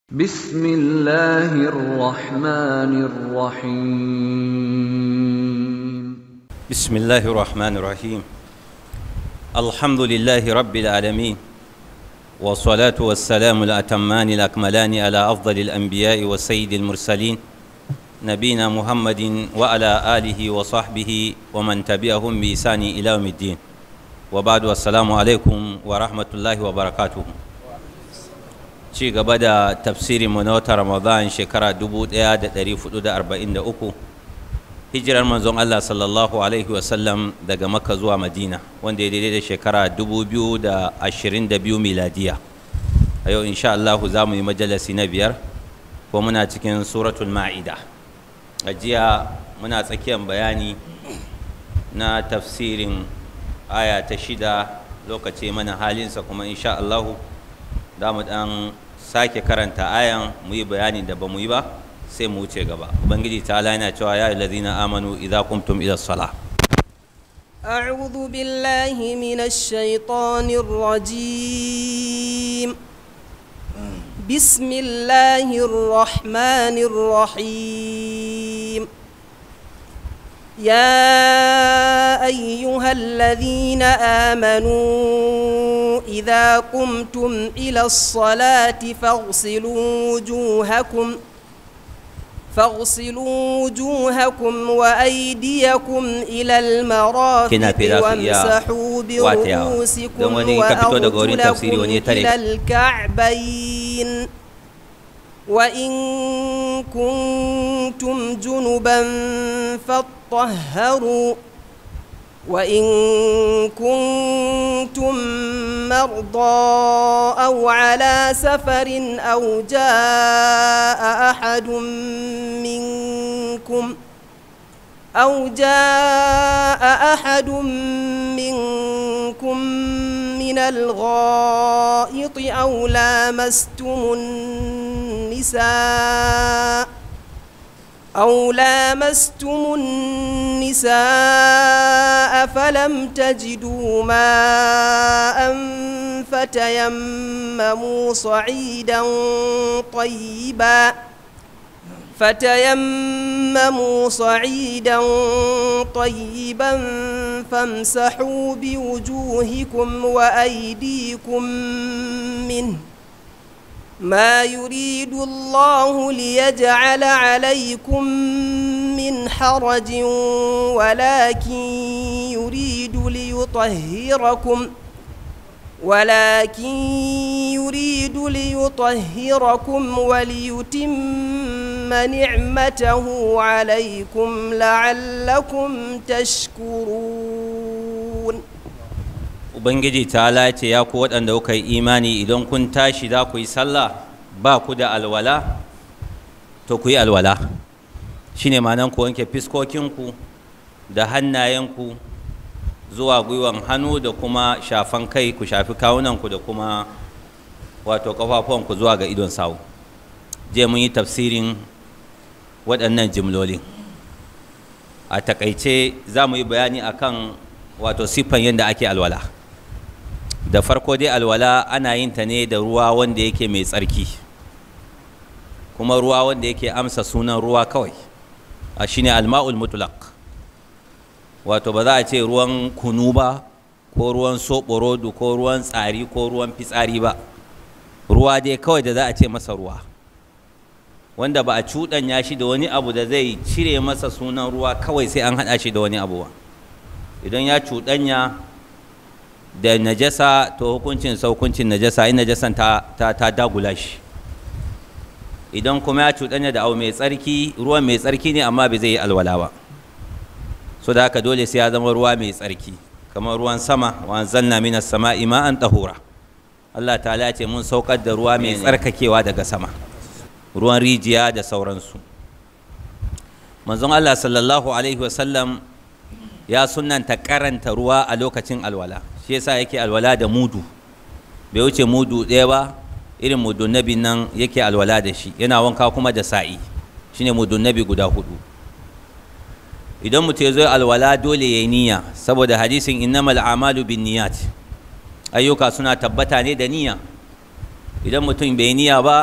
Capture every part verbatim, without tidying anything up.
بسم الله الرحمن الرحيم بسم الله الرحمن الرحيم الحمد لله رب العالمين والصلاة والسلام الأتمان الأكملان على أفضل الأنبياء والسيد المرسلين نبينا محمد وعلى آله وصحبه ومن تبعهم بإحسان إلى يوم الدين وبعد والسلام عليكم ورحمة الله وبركاته. ci gaba da tafsirin mu na wata Ramadan shekara dubu ɗaya da ɗari hudu da arba'in da uku hijirar manzon Allah sallallahu alaihi wasallam daga Makka zuwa Madina wanda ya daidai da shekara dubu biyu da ashirin da biyu miladiya. A yau insha Allah za mu yi majalisi na biyar ko muna cikin suratul Ma'ida. A jiya muna tsakiyar bayani na tafsirin aya ta shida, lokaci mana halinsa kuma insha Allah za mu dan sake karanta ayan mu yi bayanin da ba mu yi ba sai mu wuce gaba. Ubangiji ta'ala yana cewa ya ayyuhallazina amanu idza qumtum ila salah. أعوذ بالله من الشيطان الرجيم بسم الله الرحمن الرحيم يا أيها الذين آمنوا إذا قمتم إلى الصلاة فاغسلوا وجوهكم فاغسلوا وجوهكم وأيديكم إلى المرافق وامسحوا برؤوسكم وأرجلكم إلى الكعبين وإن كنتم جنبا فاطهروا وإن كنتم مرضى أو على سفر أو جاء أحد منكم أو جاء أحد منكم من الغائط أو لامستم النساء أو لامستم النساء فلم تجدوا ماء فتيمموا صعيدا طيبا فتيمموا صعيدا طيبا فامسحوا بوجوهكم وأيديكم منه ما يريد الله ليجعل عليكم من حرج ولكن يريد ليطهركم ولكن يريد ليطهركم وليتم نعمته عليكم لعلكم تشكرون. Ubangiji ta ce ya ku waɗanda kuka yi imani idan kun tashi za ku yi sallah ba ku da alwala to ku yi alwala. Shine ma'anar ku wanke fiskokinku da hannayenku zuwa gwiwan hannu da kuma shafan kai, ku shafi kawunanku da kuma wato ƙafafuwanku zuwa ga idon sawu. Je mun yi tafsirin waɗannan jimlolin. A takaice za mu yi bayani akan wato siffan yadda ake alwala. Da farko dai alwala ana yin ta ne da ruwa wanda yake mai tsarki, kuma ruwa wanda yake amsa sunan ruwa kawai, a shine alma'ul mutlaq. Wato ba za a ce ruwan kunu ba ko ruwan soɓorodu ko ruwan tsari ko ruwan fitsari ba, ruwa dai kawai da za a ce masa ruwa, wanda ba a cuɗanya shi da wani abu da zai cire masa sunan ruwa kawai sai an haɗa shi da wani abu ba. Idan ya cuɗanya da najasa to hukuncin sa hukuncin najasa in najasan ta, ta, ta dagula shi. Idan kuma ya cuɗanya da abu mai tsarki, ruwan mai tsarki ne amma bai zai yi alwala ba, so da haka dole sai ya zama ruwa mai tsarki, kamar ruwan sama wa anzalna minas sama'i ma'an tahura. Allah ta'ala ce mun saukar da ruwa mai tsarkakewa daga sama, ruwan rijiya da sauransu. Manzon Allah sallallahu alaihi wasallam ya sunanta karanta ruwa a lokacin alwala, shi yasa yake alwala da mudu, bai wuce mudu ɗaya ba, irin mudun nabi nan yake alwala da shi. Yana wanka kuma da sa'i, shine mudun nabi guda hudu. Idan mutum ya zo alwala dole ya yi niyya, saboda hadisin innamal a'malu binniyat, ayyuka suna tabbata ne da niyya. idan mutum bai niyya ba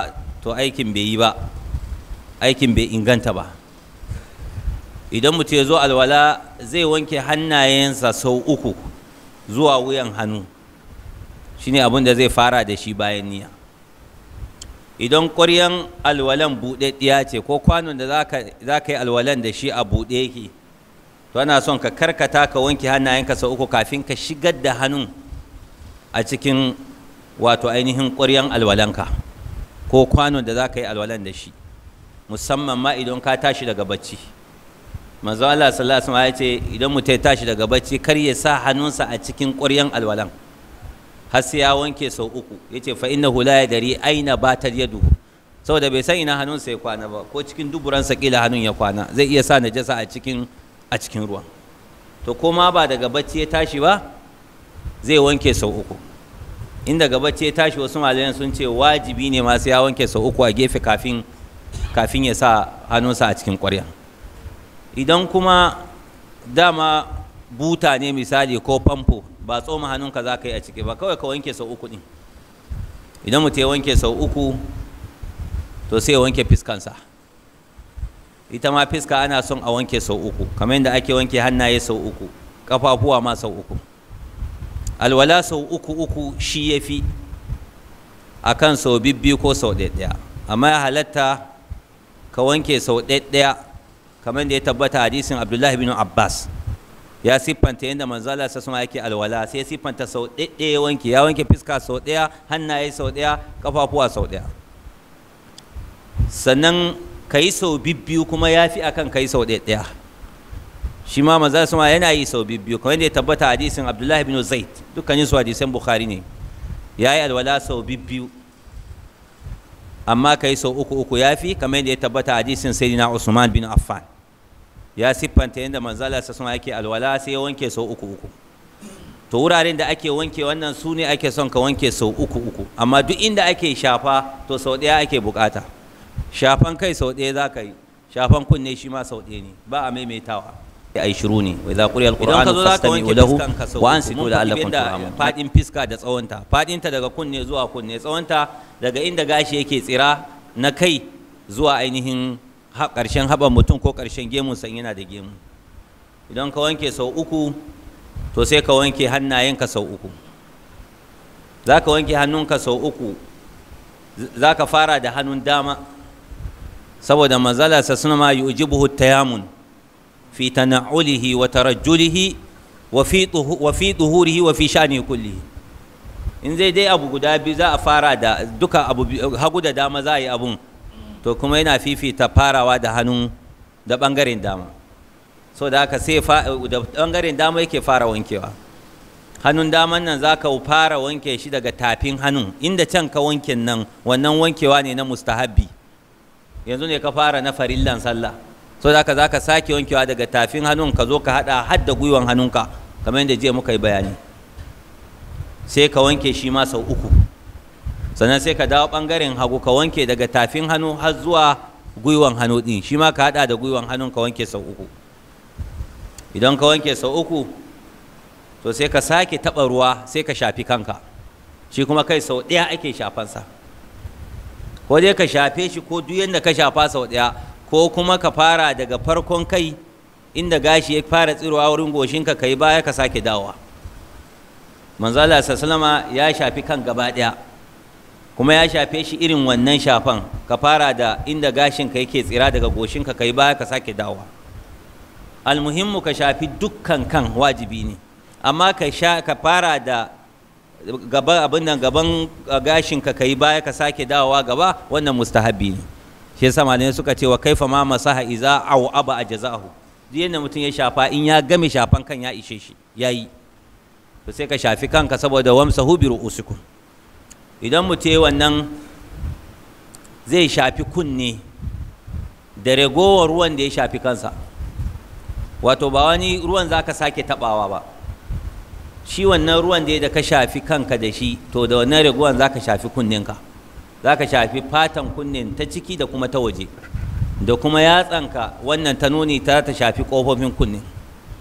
to aikin bai yi ba, aikin bai inganta ba. Idan mutum ya zo alwala zai wanke hannayensa sau uku zuwa wuyan hannu, shine abin da zai fara da shi bayan niyya. Idan ƙwaryan alwalan buɗaɗɗiya ce ko kwanon da za ka yi alwalan da shi a buɗe yake, to ana son ka karkata ka wanke hannayenka sau uku kafin ka shigar da hannun a cikin wato ainihin ƙwaryan alwalanka ko kwanon da za ka yi alwalan da shi, musamman ma idan ka tashi daga bacci. Manzo Allah sallallahu alaihi wasallam ya ce idan mutum ya tashi daga bacci kar ya sa hannunsa a cikin ƙwaryan alwalan har sai ya wanke sau uku. Yace fa innahu la yadri aina batat yadu, saboda bai san ina hannunsa ya kwana ba, ko cikin duburansa kila hannun ya kwana, zai iya sa najasa a cikin a cikin ruwan. To ko ma ba daga bacci ya tashi ba zai wanke sau uku. In daga bacci ya tashi wasu malayan sun ce wajibi ne ma sai ya wanke sau uku a gefe kafin kafin ya sa hannunsa a cikin ƙwarya. Idan kuma dama buta ne misali ko famfo, ba tsoma hannunka za ka yi a ciki ba, kawai ka wanke sau uku ɗin. Idan mutum ya wanke sau uku to sai ya wanke fiskansa. Ita ma fiska ana son a wanke sau uku kamar yadda ake wanke hannaye sau uku, ƙafafuwa ma sau uku. Alwala sau uku uku shi ya fi a kan sau bibbiyu ko sau ɗaya, amma ya halatta ka wanke sau ɗaya kamar da ya tabbata hadisin Abdullahi bin Abbas. Ya siffanta yadda manzala sa suna yake alwala, sai ya siffanta sau ɗaya wanke, ya wanke fiska sau ɗaya, hannaye sau ɗaya, ƙafafuwa sau ɗaya. Sannan ka yi sau bibbiyu kuma ya fi akan ka yi sau ɗaya. Shi ma manzala suna yana yi sau bibbiyu kamar yadda ya tabbata hadisin Abdullahi bin Zaid, dukkanin su hadisan Bukhari ne. Ya yi alwala sau bibbiyu amma ka yi sau uku uku ya fi, kamar yadda ya tabbata hadisin Sayyidina Usman bin Affan. Ya siffanta yadda manzala sa suna yake alwala sai ya wanke sau uku uku. To wuraren da ake wanke wannan su ne ake son ka wanke sau uku uku, amma duk inda ake shafa to sau ɗaya ake bukata. Shafan kai sau ɗaya za ka yi, shafan kunne shi ma sau ɗaya ne, ba a maimaitawa. Ai shiru ne, wa idza quriya alqur'anu fastami'u lahu wa ansitu la'allakum turhamun. Fadin fiska da tsawonta, fadinta daga kunne zuwa kunne, tsawonta daga inda gashi yake tsira na kai zuwa ainihin ƙarshen haɓar mutum ko ƙarshen gemunsa yana da gemu. Idan ka wanke sau uku to sai ka wanke hannayenka sau uku. Za ka wanke hannunka sau uku, za ka fara da hannun dama, saboda manzala sa suna ma yujibuhu tayamun fi tana'ulihi wa tarajjulihi wa fi tuhurihi wa fi sha'ni kullihi. In zai dai abu guda biyu za a fara da duka abu hagu da dama za a yi abun, to kuma yana fifita farawa da hannun da ɓangaren dama, so da haka sai da ɓangaren dama yake fara wankewa. Hannun daman nan za ka fara wanke shi daga tafin hannun, inda can ka wanken nan wannan wankewa ne na mustahabbi, yanzu ne ka fara na farillan sallah, so da haka za ka sake wankewa daga tafin hannun ka zo ka haɗa har da gwiwan hannunka kamar yadda jiya muka yi bayani, sai ka wanke shi ma sau uku. Sannan sai ka dawo ɓangaren hagu ka wanke daga tafin hannu har zuwa gwiwan hannu ɗin, shi ma ka haɗa da gwiwan hannun ka wanke sau uku. Idan ka wanke sau uku to sai ka sake taɓa ruwa sai ka shafi kanka, shi kuma kai sau ɗaya ake shafansa, ko dai ka shafe shi ko duk yadda ka shafa sau ɗaya, ko kuma ka fara daga farkon kai inda gashi ya fara tsirowa wurin goshinka ka yi baya ka sake dawowa. Manzo Allah sallallahu alaihi wasallam ya shafi kan gaba ɗaya, kuma ya shafe shi irin wannan shafan, ka fara da inda gashinka yake tsira daga goshinka ka yi baya ka sake dawowa. Almuhimmu ka shafi dukkan kan wajibi ne, amma ka sha ka fara da gaban abin nan gaban gashinka ka yi baya ka sake dawowa gaba, wannan mustahabbi ne. Shi yasa malamai suka ce wa kaifa ma masaha iza aw aba ajza'ahu, duk yanda mutum ya shafa in ya game shafan kan ya ishe shi yayi, to sai ka shafi kanka saboda wamsahu bi ru'usikum. Idan mutum wannan zai shafi kunne da ragowar ruwan da ya shafi kansa, wato ba wani ruwan za ka sake taɓawa ba, shi wannan ruwan da ka shafi kanka da shi, to da wannan ragowar za ka shafi kunninka, za ka shafi fatan kunnen ta ciki da kuma ta waje, da kuma yatsanka wannan ta nuni ta ta shafi ƙofofin kunnen.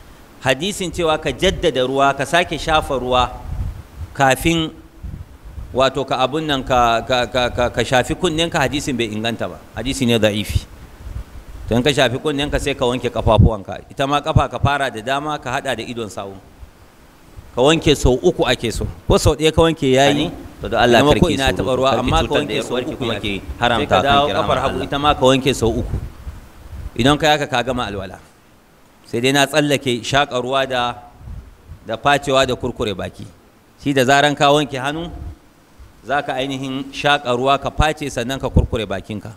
Hadisin cewa ka jaddada ruwa ka sake shafa ruwa kafin wato ka abun nan ka ka ka ka shafi kunnenka hadisin bai inganta ba, hadisi ne da'ifi. to in ka shafi kunnenka sai ka wanke kafafuwanka, ita ma kafa ka fara da dama ka hada da idon sawu, ka wanke sau uku ake so, ko sau ɗaya ka wanke yayi to da Allah karki ko ina taɓa ruwa, amma ka wanke sau uku kuma ke sai haramta ka kan dawo kira kafar hagu ita ma ka wanke sau uku. Idan ka yaka ka gama alwala, sai dai na tsallake shaƙa ruwa da da facewa da kurkure baki. Shi da zaran ka wanke hannu za ka ainihin shaƙa ruwa ka face sannan ka kurkure bakinka.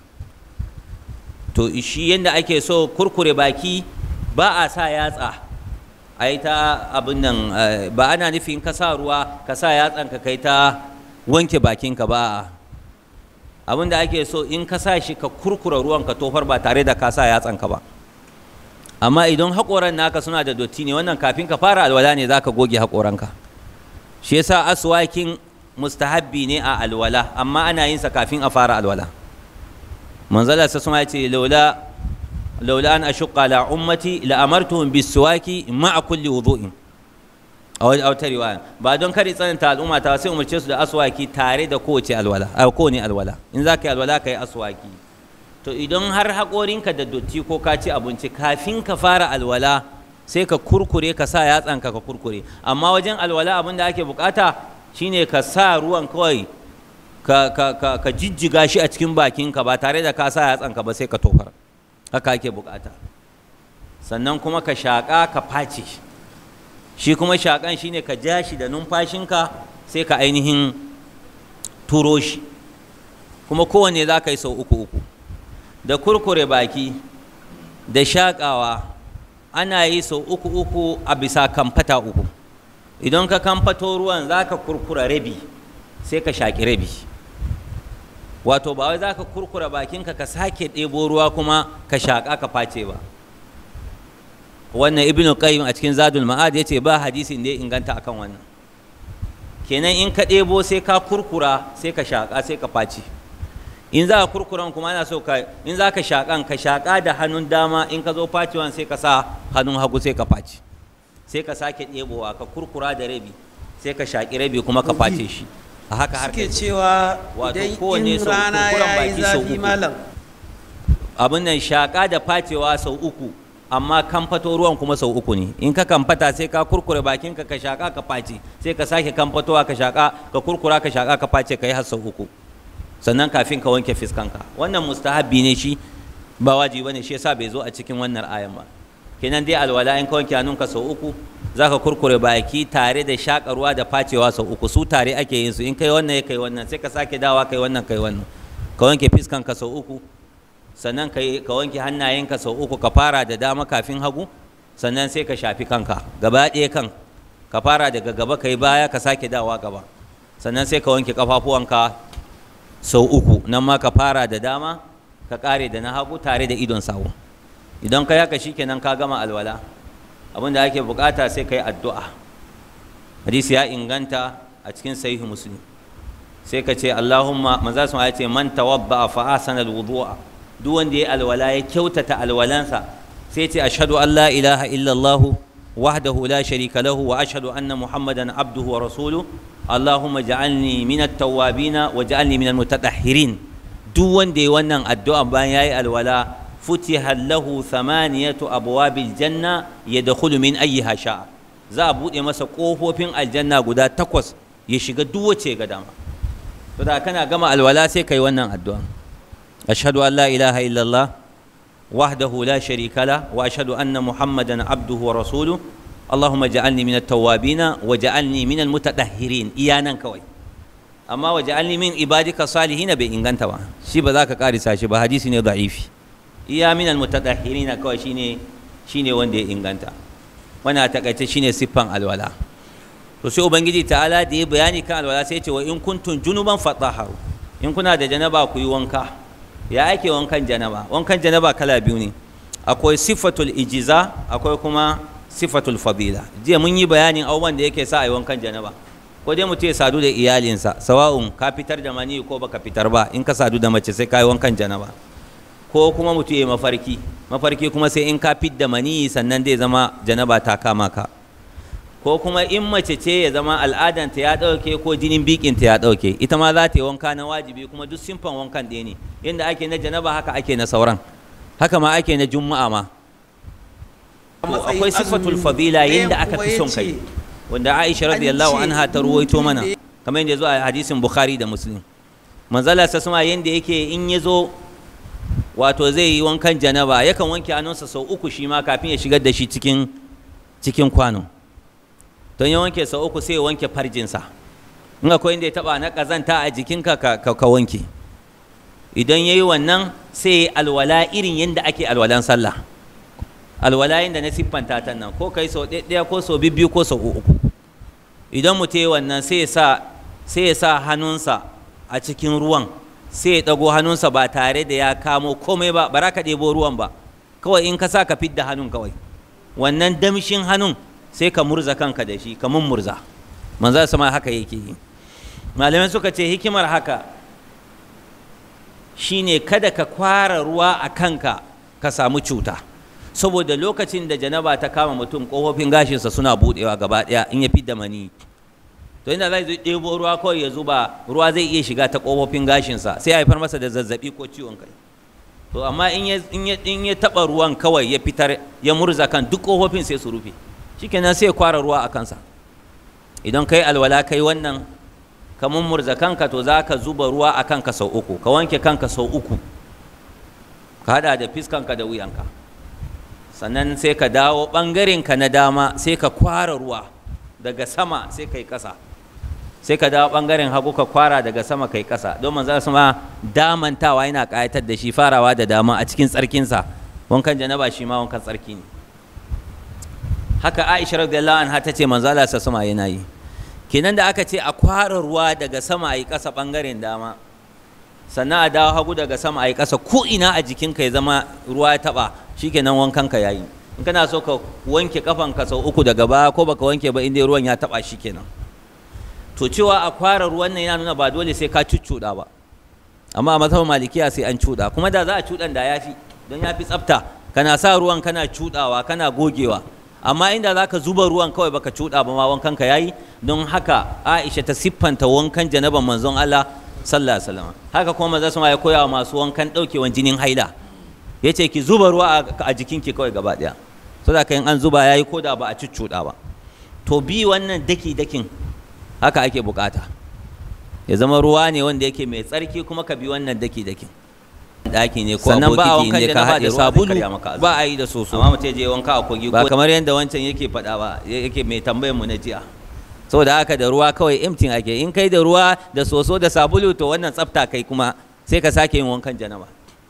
To shi yadda ake so kurkure baki ba a sa yatsa a yi ta abin nan, ba ana nufin ka sa ruwa ka sa yatsan ka kai ta wanke bakinka ba. Abin da ake so in ka sa shi ka kurkura ruwan ka tofar ba tare da ka sa yatsan ka ba. Amma idan haƙoran naka suna da dotti ne, wannan kafin ka fara alwala ne za ka goge haƙoranka. Shi yasa aswakin mustahabbi ne a alwala, amma ana yin sa kafin a fara alwala. manzala sa suma yace laula laula an ashqa la ummati la amartuhum bisuwaki ma'a kulli wudu'in aw aw riwaya, ba don kare tsananta al'umma ta sai umarce su da aswaki tare da kowace alwala a kowane alwala. In za ka yi alwala ka yi aswaki. To idan har haƙorinka da dotti ko ka ci abinci kafin ka fara alwala sai ka kurkure ka sa yatsanka ka kurkure, amma wajen alwala abin da ake bukata shine ka sa ruwan kawai ka ka ka ka jijjiga shi a cikin bakinka ba tare da ka sa yatsanka ba sai ka tofar, haka ake bukata. Sannan kuma ka shaƙa ka face shi, kuma shaƙan shine ka ja shi da numfashinka sai ka ainihin turo shi, kuma kowanne za ka yi sau uku uku. Da kurkure baki da shaƙawa ana yi sau uku uku a bisa kamfata uku. Idan ka kamfato ruwan za ka kurkura rabi sai ka shaƙi rabi, wato ba wai za ka kurkura bakinka ka sake ɗebo ruwa kuma ka shaƙa ka face ba. Wannan ibnu qayyim a cikin zadul ma'ad ya ce ba hadisin da ya inganta akan wannan. Kenan in ka ɗebo sai ka kurkura sai ka shaƙa sai ka face. In za ka kurkuran kuma ana so ka, in za ka shaƙan ka shaƙa da hannun dama, in ka zo facewan sai ka sa hannun hagu sai ka face, sai ka sake ɗebowa ka kurkura da rabi sai ka shaƙi rabi kuma ka face shi. A haka har suke cewa idan in rana ya yi zafi malam abin nan shaƙa da facewa sau uku, amma kamfato ruwan kuma sau uku ne. In ka kamfata sai ka kurkure bakinka ka shaƙa ka face, sai ka sake kamfatowa ka shaƙa ka kurkura ka shaƙa ka face ka yi har sau uku, sannan kafin ka wanke fiskanka. Wannan mustahabbi ne shi, ba wajibi bane, shi yasa bai zo a cikin wannan ayan ba. Kenan dai alwala in ka wanke hannunka sau uku za ka kurkure baki tare da shakarwa da facewa sau uku, su tare ake yin su. In kai wannan ya kai wannan sai ka sake dawa kai wannan kai wannan, ka wanke fiskanka sau uku, sannan ka wanke hannayenka sau uku, ka fara da dama kafin hagu, sannan sai ka shafi kanka gaba ɗaya kan, ka fara daga gaba kai baya ka sake dawa gaba, sannan sai ka wanke kafafuwanka sau uku, nan ma ka fara da dama ka kare da na hagu tare da idon sawu. Idan ka yaka shikenan ka gama alwala. Abin da ake bukata sai ka yi addu'a. Hadisi ya inganta a cikin sahih Muslim, sai ka ce Allahumma, manzo sun ya ce man tawadda fa ahsana alwudu'a, duk wanda ya alwala ya kyautata alwalansa sai ce ashhadu an la ilaha illa Allah wahdahu la sharika lahu wa ashhadu anna Muhammadan abduhu wa rasuluhu Allahumma ja'alni minat tawwabina wa ja'alni minal mutatahhirin. Duk wanda ya wannan addu'a bayan yayi alwala futiha lahu thamaniyatu abwabil janna yadkhulu min ayyiha sha'a, za a bude masa kofofin aljanna guda takwas ya shiga duk wace ga dama. To da kana gama alwala sai kai wannan addu'a, ashhadu an la ilaha illallah wahdahu la sharika la wa ashhadu anna muhammadan abduhu wa rasuluhu Allahumma ja'alni minat tawwabina wa ja'alni minal mutatahhirin. Iyanan kawai, amma wa ja'alni min ibadika salihin bai inganta ba, shi ba za ka karisa shi ba, hadisi ne da'ifi. Iya minal mutatahhirin kawai shine shine wanda ya inganta. Wannan a takaice shine siffan alwala. To sai ubangiji ta'ala da ya bayani kan alwala sai ya ce wa in kuntum junuban fatahharu, in kuna da janaba ku yi wanka. Ya ake wankan janaba? Wankan janaba kala biyu ne, akwai sifatul ijiza, akwai kuma sifatul fadila. Jiya mun yi bayanin abubuwan da yake sa a yi wankan janaba. Ko dai mutum ya sadu da iyalinsa, sawa'un ka fitar da mani ko baka fitar ba, in ka sadu da mace sai ka yi wankan janaba. Ko kuma mutum ya mafarki, mafarki kuma sai in ka fit da mani sannan zai zama janaba ta kama ka. ko kuma in mace ce ya zama al'adanta ya ɗauke ko jinin bikinta ya ɗauke, ita ma za ta yi wanka na wajibi, kuma duk simfan wankan ɗaya ne, yadda ake na janaba haka ake na sauran, haka ma ake na juma'a ma. Akwai sifatul fadila yadda aka fi son kai, wanda Aisha radiyallahu anha ta ruwaito mana kamar yadda zo a hadisin Bukhari da Muslim. Manzala sa suma yadda yake in ya zo wato zai yi wankan janaba yakan wanke hannunsa sau uku shi ma kafin ya shigar da shi cikin cikin kwano. Don ya wanke sau uku sai ya wanke farjinsa, in akwai inda ya taba na kazanta a jikinka ka, ka, ka wanke. Idan ya yi wannan sai alwala irin yadda ake alwalan sallah, alwala yadda na siffanta ta nan, ko kai sau ɗaya ko sau biyu ko sau uku. Idan mutum ya wannan sai ya sa sai ya sa hannunsa a cikin ruwan, sai ya ɗago hannunsa ba tare da ya kamo komai ba, ba za ka ɗebo ruwan ba, kawai in ka sa ka fidda hannun kawai, wannan damshin hannun sai ka murza kanka da shi, ka mummurza. Manzo sama haka yake yi. Malamai suka ce hikimar haka shine kada ka kwara ruwa a kanka ka samu cuta, saboda lokacin da janaba ta kama mutum ƙofofin gashinsa suna buɗewa gaba ɗaya in ya fidda mani, to inda zai ɗebo ruwa kawai ya zuba, ruwa zai iya shiga ta ƙofofin gashinsa sai ya haifar masa da zazzaɓi ko ciwon kai. To amma in ya in ya taɓa ruwan kawai ya fitar ya murza kan, duk ƙofofin sai su rufe, shikenan sai ya kwara ruwa a kansa. Idan kai alwala kai wannan ka mummurza kanka, to za ka zuba ruwa a kanka sau uku, ka wanke kanka sau uku, ka haɗa da fiskanka da wuyanka, sannan sai ka dawo ɓangarenka na dama sai ka kwara ruwa daga sama sai kai ƙasa, sai ka dawo ɓangaren hagu ka kwara daga sama kai ƙasa. Don manzo sama damantawa yana ƙayatar da shi, farawa da dama a cikin tsarkinsa. Wankan janaba shi ma wankan tsarki ne. Haka Aisha radiyallahu anha ta ce manzo Allah sama yana yi. Kenan da aka ce a kwara ruwa daga sama a yi ƙasa ɓangaren dama, sannan a dawo hagu daga sama a yi ƙasa, ko ina a jikinka ya zama ruwa ya taɓa, shikenan wankanka ya yi. In kana so ka wanke kafanka sau uku daga baya ko baka wanke ba inda ruwan ya taɓa, shikenan. To cewa a kwara ruwan nan yana nuna ba dole sai ka cuccuɗa ba, amma a mazhabin malikiya sai an cuɗa, kuma da za a cuɗan da ya fi, don ya fi tsafta. Kana sa ruwan kana cuɗawa kana gogewa, amma inda za ka zuba ruwan kawai baka cuɗa ba ma wankanka ya yi. Don haka Aisha ta siffanta wankan janaban manzon Allah sallallahu alaihi wasallam. Haka kuma manzon sama ya koya wa masu wankan ɗaukewan jinin haila, ya ce ki zuba ruwa a jikinki kawai gaba ɗaya, so da in an zuba ya yi ko da ba a cuccuɗa ba. To bi wannan daki dakin haka ake bukata, ya zama ruwa ne wanda yake mai tsarki, kuma ka bi wannan daki dakin. Daki ne ko sannan ba a wankan janaba da sabulu, ba a yi da soso, amma mutum je wanka a kogi, ba kamar yadda wancan yake faɗa ba, yake mai tambayar mu na jiya. Saboda haka da ruwa kawai imtin ake, in kai da ruwa da soso da sabulu to wannan tsafta kai, kuma sai ka sake yin wankan janaba.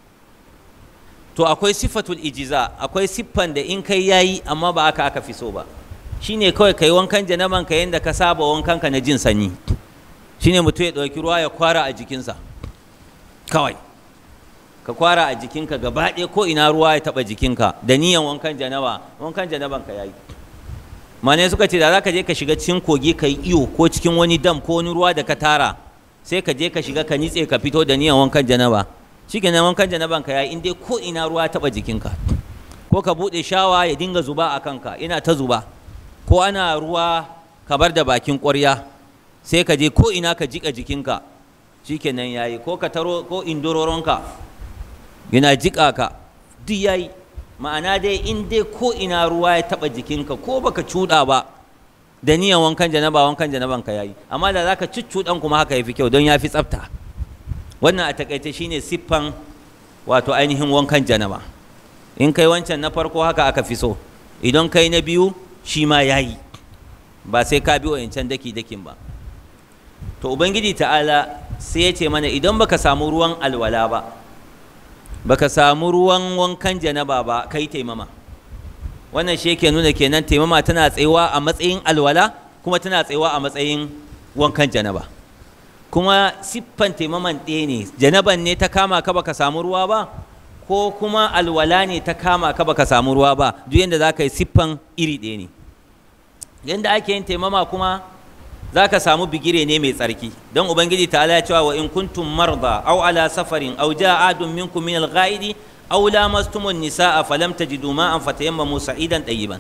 To akwai sifatul ijiza, akwai siffan da in kai yayi amma ba aka aka fi so ba, shine kawai kai wankan janaban ka yanda ka saba wankan ka na jin sanyi, shine mutum ya ɗauki ruwa ya kwara a jikinsa kawai, ka kwara a jikinka gaba ɗaya ko ina ruwa ya taɓa jikinka da niyan wankan janaba, wankan janaban ka yayi. Mane suka ce da za ka je ka shiga cikin kogi ka yi iyo, ko cikin wani dam ko wani ruwa da ka tara, sai ka je ka shiga ka nitse ka fito da niyan wankan janaba, shikenan wankan janaban ka yayi, in dai ko ina ruwa ya taɓa jikinka. Ko ka buɗe shawa ya dinga zuba a kanka, ina ta zuba, ko ana ruwa ka bar da bakin ƙwarya, sai ka je ko ina ka jiƙa jikinka, shikenan yayi. Ko ka taro ko indororonka yana jiƙa ka, duk yayi. Ma'ana dai in dai ko ina ruwa ya taɓa jikinka ko baka cuɗa ba, da niyan wankan janaba, wankan janaban ka yayi. Amma da zaka cuccuɗan kuma haka yafi kyau, don yafi tsafta. Wannan a takaice shine siffan wato ainihin wankan janaba. In kai wancan na farko haka aka fi so, idan kai na biyu shi ma yayi, ba sai ka bi wayancan daki dakin ba. To Ubangiji ta'ala sai ya ce mana idan baka samu ruwan alwala ba, baka samu ruwan wankan janaba ba, kai taimama. Wannan shi yake nuna kenan taimama tana tsayawa a matsayin alwala, kuma tana tsayawa a matsayin wankan janaba. Kuma siffan taimaman ɗaya ne, janaban ne ta kama ka baka samu ruwa ba, ko kuma alwala ne ta kama ka baka samu ruwa ba, duk yanda za ka yi siffan iri ɗaya ne. Yanda ake yin taimama kuma za ka samu bigire ne mai tsarki, don Ubangiji ta ala cewa wa in kuntum marda aw ala safarin aw jaa adun minkum min al-ghaidi aw lamastumun nisaa falam tajidu ma'an fatayammamu sa'idan tayyiban.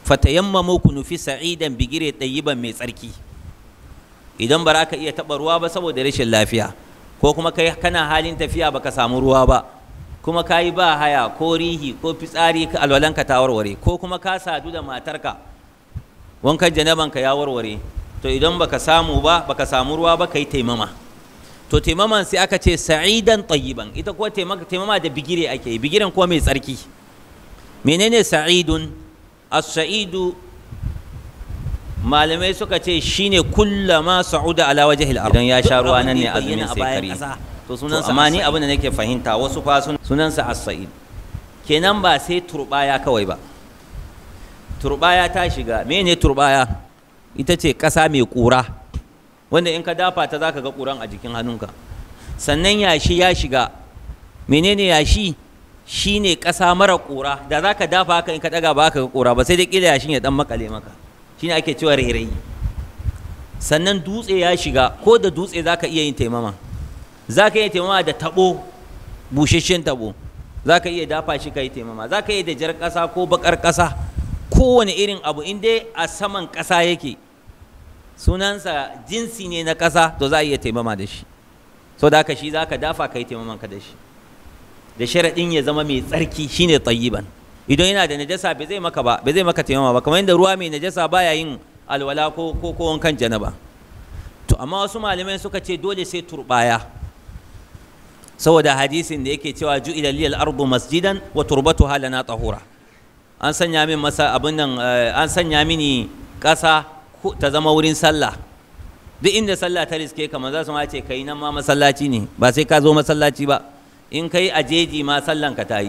fatayammamu ku nufi sa'idan bigire tayyiban mai tsarki. Idan ba za ka iya taɓa ruwa ba saboda rashin lafiya, ko kuma kai kana halin tafiya baka samu ruwa ba, kuma ka yi ba haya ko rihi ko fitsari alwalanka ta warware, ko kuma ka sadu da matarka wankan janabanka ya warware, to idan baka samu ba baka samu ruwa ba kai taimama. To taimaman sai aka ce sa'idan tayyiban, ita kuwa taimama da bigire ake yi, bigiren kuwa mai tsarki. Menene sa'idun? As-sa'idu malamai suka ce shine kullama sa'uda ala wajhil ard, idan ya sha ruwa nan ne azumin sai kare. To sunansa, amma ni abin da nake fahimta wasu fa sunansa as-sa'id, kenan ba sai turbaya kawai ba. Turbaya ta shiga. Mene turbaya? Ita ce ƙasa mai ƙura wanda in ka dafa ta zaka ga ƙuran a jikin hannunka. Sannan yashi ya shiga. Menene yashi? Shine ƙasa mara ƙura, da zaka dafa haka in ka daga ba ka ga ƙura ba, sai dai kila yashin ya dan makale maka, shine ake cewa rairayi. Sannan dutse ya shiga, ko da dutse zaka iya yin taimama. Zaka iya taimama da tabo, busheshen tabo, zaka iya dafa shi kai taimama. Zaka iya da jar ƙasa ko bakar ƙasa, kowane irin abu in dai a saman ƙasa yake, sunansa jinsi ne na ƙasa, to za a iya taimama da shi. So da haka shi zaka dafa kai taimaman ka da shi, da sharaɗin ya zama mai tsarki, shine tayyiban. Idan yana da najasa bai zai maka ba, bai zai maka taimama ba, kamar yadda ruwa mai najasa baya yin alwala ko ko ko wankan janaba. To amma wasu malamai suka ce dole sai turbaya, saboda hadisin da yake cewa ju'ila liyal ardu masjidan wa turbatuha lana tahura. An sanya min masa abin nan, an sanya mini ƙasa ta zama wurin sallah. Duk inda sallah ta riske kamar za su ma ce kai nan ma masallaci ne, ba sai ka zo masallaci ba. In kai a jeji ma sallan ka ta yi.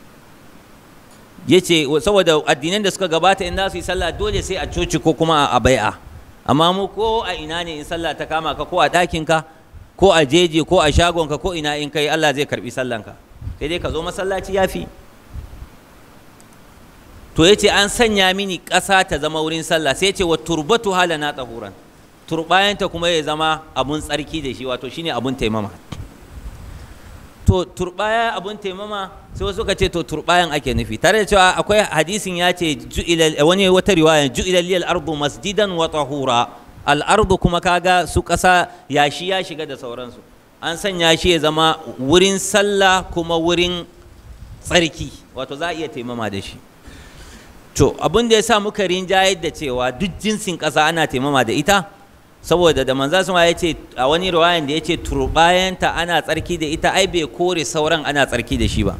Yace saboda addinan da suka gabata in za su yi sallah dole sai a coci ko kuma a bai'a, amma mu ko a ina ne in sallah ta kama ka, ko a ɗakinka ko a jeji ko a shagonka ko ina, in kai Allah zai karbi sallanka, sai dai ka zo masallaci yafi. To yace an sanya mini ƙasa ta zama wurin sallah, sai yace wa turbatu halana tahuran, turbayanta kuma ya zama abun tsarki da shi, wato shine abun taimama. To turbaya abun taimama, sai wasu suka ce to turbayan ake nufi, tare da cewa akwai hadisin ya ce ju'ila, wani wata riwaya ju'ila liyal ardu masjidan wa tahura. Al ardu kuma kaga su ƙasa yashi ya shiga da sauransu, an sanya shi ya zama wurin sallah kuma wurin tsarki, wato za a iya taimama da shi. To abin da ya sa muka rinjayar da cewa duk jinsin ƙasa ana taimama da ita, saboda da manzo sun ya ce a wani riwayan da ya ce turbayanta ana tsarki da ita, ai bai kore sauran ana tsarki da shi ba.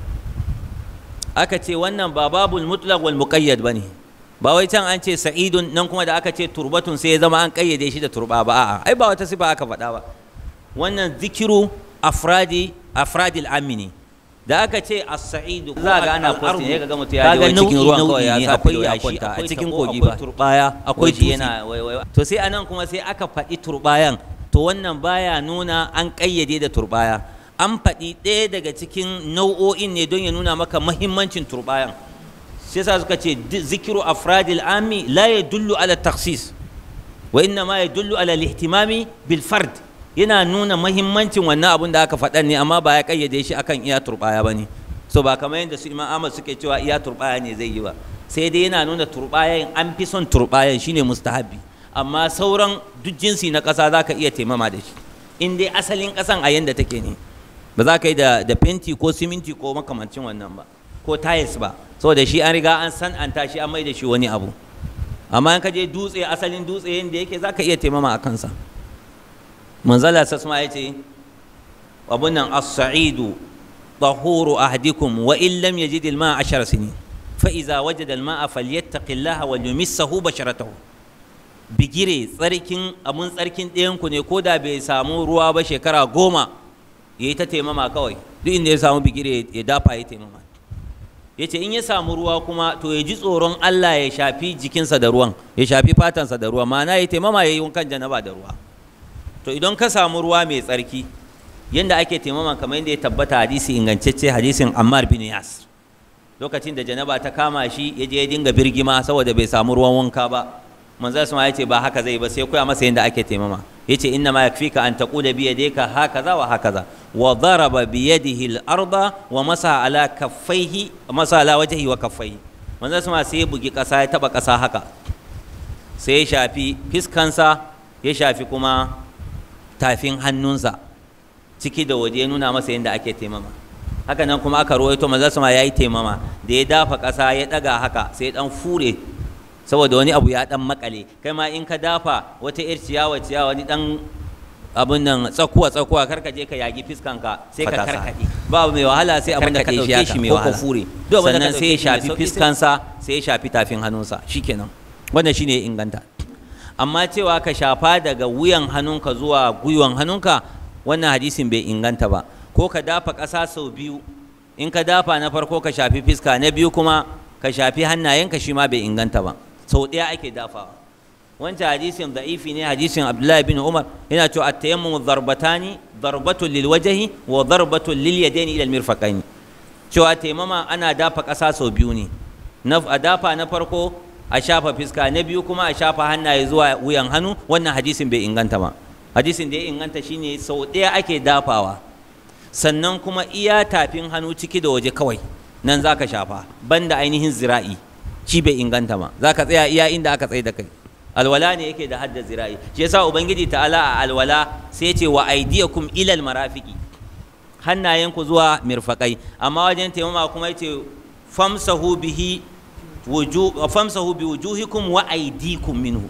Aka ce wannan ba babul mutlaq wal muqayyad bane, ba wai can an ce sa'idun nan kuma da aka ce turbatun sai ya zama an kayyade shi da turba ba, a'a ai ba wata sifa aka faɗa ba. Wannan zikiru afradi afradil amini, da aka ce as-sa'idu za ga ana posting ne, kaga mutum ya je cikin ruwan kawai ya sa akwai yashi a cikin kogi ba, turbaya akwai yana waiwai. To sai anan kuma sai aka faɗi turbayan, to wannan baya nuna an kayyade da turbaya, an faɗi ɗaya daga cikin nau'o'in ne don ya nuna maka muhimmancin turbayan. Sai sa suka ce zikiru afradil ami la yadullu ala takhsis, wa inna ma yadullu ala al-ihtimami bil fard, yana nuna mahimmancin wannan abun da aka faɗa ne, amma ba ya kayyade shi akan iya turbaya ba ne. So ba kamar yadda su Imam Ahmad suke cewa iya turbaya ne zai yi ba, sai dai yana nuna turbayan an fi son turbayan shine mustahabi, amma sauran duk jinsi na ƙasa za ka iya taimama da shi in dai asalin ƙasan a yanda take ne, ba za ka yi da fenti ko siminti ko makamancin wannan ba, ko tiles ba, saboda shi an riga an san an tashi an mai da shi wani abu. Amma in ka je dutse, asalin dutse yanda yake, za ka iya taimama a kansa. Manzala sasma ya ce abun nan as-sa'idu tahuru ahdikum wa in lam yajid al-ma'a ashara sinin fa idza wajada al-ma'a falyattaqillaha wa yumissahu basharatahu. Bigire tsarkin abun tsarkin ɗayan ku ne, ko da bai samu ruwa ba shekara goma, yayi ta taimama kawai, duk inda ya samu bigire ya dafa ya taimama. Yace in ya samu ruwa kuma to ya ji tsoron Allah ya shafi jikinsa da ruwan, ya shafi fatansa da ruwa, ma'ana ya taimama yayi wankan janaba da ruwa. To idan ka samu ruwa mai tsarki, yanda ake taimama kamar yadda ya tabbata hadisi ingantacce, hadisin Ammar bin Yasir, lokacin da janaba ta kama shi ya je ya dinga birgima saboda bai samu ruwan wanka ba, manzo sama ya ce ba haka zai ba, sai koya masa yanda ake taimama. Yace inna ma yakfika an taqula bi yadayka hakaza wa hakaza, wa daraba bi yadihi al-arda wa masa ala kaffaihi, masa ala wajhihi wa kaffaihi. manzon sama sai ya bugi ƙasa ya taɓa ƙasa haka sai ya shafi fiskansa ya shafi kuma tafin hannunsa ciki da waje ya nuna masa yadda ake taimama. Haka nan kuma aka rawaito manzon sama ya yi taimama da ya dafa ƙasa ya ɗaga haka sai ya ɗan fure saboda wani abu ya ɗan makale. Kai ma in ka dafa wata 'yar ciyawa ciyawa wani ɗan abin nan tsakuwa tsakuwa kar ka je ka yagi fiskanka sai ka karkade ba mai wahala sai abin da ka dauke shi mai wahala fure sannan sai ya shafi fiskansa sai ya shafi tafin hannunsa shikenan wannan shine ya inganta. Amma cewa ka shafa daga wuyan hannunka zuwa gwiwan hannunka wannan hadisin bai inganta ba. Ko ka dafa ƙasa sau biyu, in ka dafa na farko ka shafi fiska, na biyu kuma ka shafi hannayenka, shi ma bai inganta ba. Sau ɗaya ake dafawa. wancan hadisin da'ifi ne, hadisin Abdullahi bin Umar yana cewa at-tayammum darbatani, darbatun lil wajhi wa darbatun lil yadaini ila al-mirfaqaini, cewa taimama ana dafa ƙasa sau biyu ne, na a dafa na farko a shafa fiska, na biyu kuma a shafa hannaye zuwa wuyan hannu. Wannan hadisin bai inganta ba. Hadisin da ya inganta shine sau ɗaya ake dafawa, sannan kuma iya tafin hannu ciki da waje kawai nan zaka shafa, banda ainihin zira'i, shi bai inganta ba. Zaka tsaya iya inda aka tsaye da kai. Alwala ne yake da hadda zira'i, shi yasa ubangiji ta'ala a alwala sai ce wa aydiyakum ilal marafiqi, hannayenku zuwa mirfaqai. Amma wajen taimama kuma yace famsahu bihi wujuh famsahu bi wujuhikum wa aydikum minhu,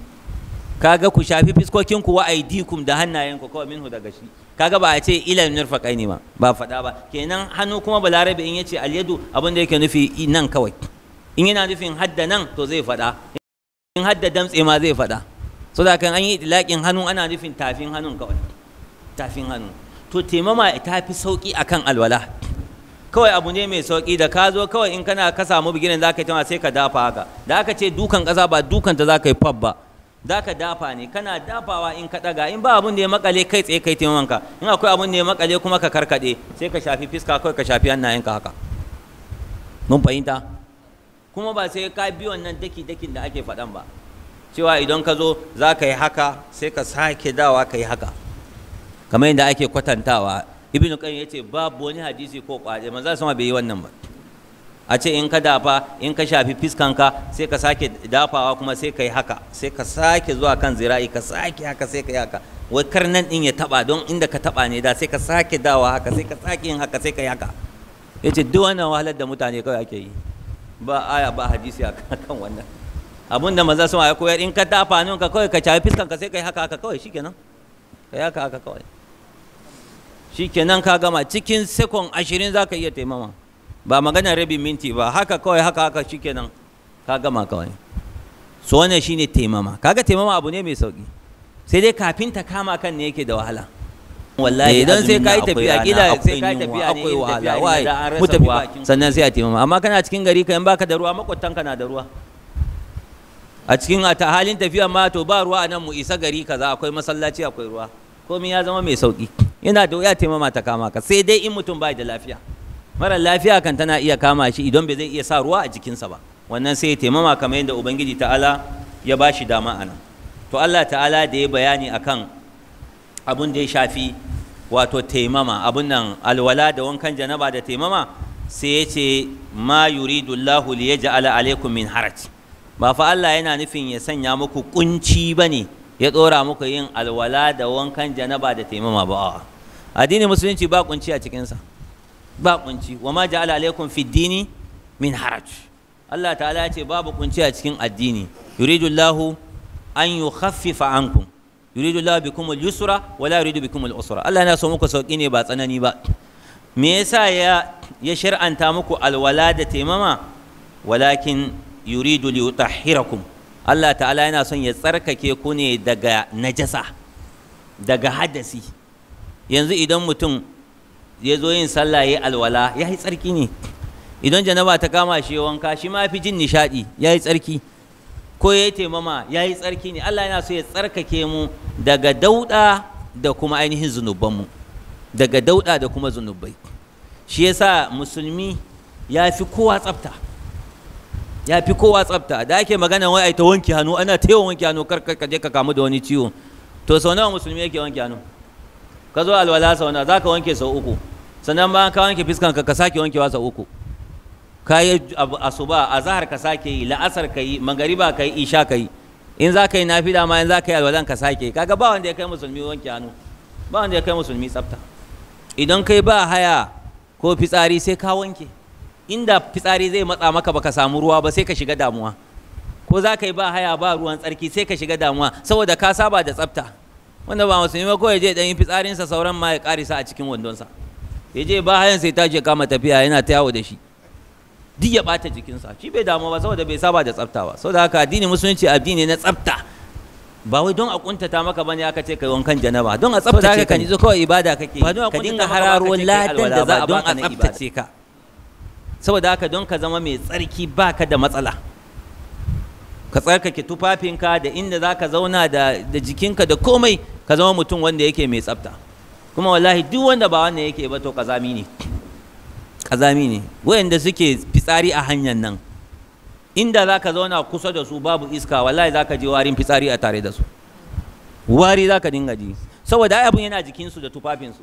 kaga ku shafi fiskokinku wa aydikum da hannayenku kawai minhu daga shi. Kaga ba a ce ilal mirfaqai ne ba, ba faɗa ba. Kenan hannu kuma balarabe in yace alyadu abin da yake nufi nan kawai, in yana nufin hadda nan to zai faɗa, in hadda damtse ma zai faɗa. So da kan an yi itilaƙin hannu ana nufin tafin hannun kawai, tafin hannu. To taimama ta fi sauƙi akan alwala, kawai abu ne mai sauƙi da ka zo kawai in kana ka samu bigirin za ka yi taimama sai ka dafa haka. Da aka ce dukan ƙasa ba dukan ta za ka yi fab ba, za ka dafa ne, kana dafawa in ka ɗaga, in ba abun da ya makale kai tsaye kai taimamanka, in akwai abun da ya makale kuma ka karkaɗe sai ka shafi fiska kawai ka shafi hannayenka haka. Mun fahimta? Kuma ba sai ka bi wannan daki-dakin da ake faɗan ba, cewa idan ka zo za ka yi haka sai ka sake dawa ka yi haka kamar yadda ake kwatantawa. Ibn Qayyim yace babu wani hadisi ko kwaje manzo sama bai yi wannan ba. A ce in ka dafa, in ka shafi fiskanka sai ka sake dafawa kuma sai ka yi haka, sai ka sake zuwa kan zira'i ka sake haka sai ka yi haka, wai karnan din ya taba, don inda ka taba ne da sai ka sake dawa haka sai ka sake yin haka sai ka yi haka. Yace duk wannan wahalar da mutane kawai ake yi, ba aya ba hadisi a kan wannan abun da maza sun ya koyar. In ka dafa hannunka kawai ka shafi fiskanka sai ka yi haka haka kawai shikenan, ka yi haka haka kawai shikenan, ka gama cikin sekon ashirin za ka iya taimama, ba magana rabin minti ba, haka kawai haka haka shikenan ka gama kawai. So wannan shine taimama. Kaga taimama abu ne mai sauki, sai dai kafin ta kama kan ne yake da wahala. Wallahi idan sai kai tafiya kila sai kai tafiya ne akwai wahala, wai mu tafi sannan sai a taimama. Amma kana cikin gari ka in baka da ruwa, makwattanka na da ruwa. A cikin ta halin tafiya ma to ba ruwa nan mu isa gari kaza akwai masallaci akwai ruwa, komai ya zama mai sauki. Yana da wuya taimama ta kama ka, sai dai in mutum bai da lafiya. Mara lafiya kan tana iya kama shi idan bai zai iya sa ruwa a jikinsa ba, wannan sai ya taimama kamar yadda ubangiji ta'ala ya ba shi dama a nan. To Allah ta'ala da ya bayani akan abun da ya shafi wato taimama, abun nan alwala da wankan janaba da taimama, sai ya ce ma yuridu Allahu li yaj'ala alaikum min haraj. Ba fa Allah yana nufin ya sanya muku kunci bane ya dora muku yin alwala da wankan janaba da taimama ba. Addinin musulunci ba kunci a cikin sa, ba kunci. Wa ma ja'ala alaikum fid dini min haraj. Allah ta'ala ya ce babu kunci a cikin addini. Yuridu Allahu an yukhaffifa ankum, yuridu Allahu bikum al-yusra wa la yuridu bikum al-usra. Allah yana so muku sauki ne ba tsanani ba. Me yasa ya ya shar'anta muku alwala da taimama? Walakin yuridu li yutahhirakum. Allah ta'ala yana son ya tsarkake ku ne daga najasa, daga hadasi. Yanzu idan mutum ya zo yin sallah ya yi alwala ya yi tsarki ne, idan janaba ta kama shi wanka shi ma fi jin nishaɗi ya yi tsarki, ko ya yi taimama ya yi tsarki ne. Allah yana so ya tsarkake mu daga dauɗa da kuma ainihin zunubanmu, daga dauɗa da kuma zunubai. Shi yasa musulmi ya fi kowa tsafta, ya fi kowa tsafta. Da ake magana wai ai ta wanke hannu, ana ta yawan wanke hannu kar ka je ka kamu da wani ciwo. To sau nawa musulmi yake wanke hannu? Ka zo alwala sau nawa? Za ka wanke sau uku, sannan bayan ka wanke fiskanka ka sake wankewa sau uku. ka yi asuba azhar ka sake yi la'asar ka yi magariba ka yi isha ka yi in za ka yi nafila ma in za ka yi alwalan ka sake kaga ba wanda ya kai musulmi wanke hannu ba wanda ya kai musulmi tsafta idan kai ba haya ko fitsari sai ka wanke inda fitsari zai matsa maka baka samu ruwa ba sai ka shiga damuwa ko za ka yi ba haya ba ruwan tsarki sai ka shiga damuwa saboda ka saba da tsafta wanda ba musulmi ba ko ya je dan yi fitsarinsa sauran ma ya karisa a cikin wandonsa ya je ba hayan sai ta je kama tafiya yana ta yawo da shi duk ya bata jikinsa shi bai damu ba saboda bai saba da tsafta ba saboda haka addini musulunci addini na tsafta ba wai don a kuntata maka bane aka ce kai wankan janaba don a tsaftace ka ne zo kawai ibada kake ba don a dinga hararo ladan da za a don a tsaftace ka saboda haka don ka zama mai tsarki baka da matsala ka tsarkake tufafinka da inda za ka zauna da jikinka da komai ka zama mutum wanda yake mai tsafta kuma wallahi duk wanda ba wannan yake ba to kazami ne kazami ne wayanda suke fitsari a hanyar nan inda za ka zauna kusa da su babu iska wallahi za ka je warin fitsari a tare da su wari za ka dinga ji saboda ai abun yana jikinsu da tufafinsu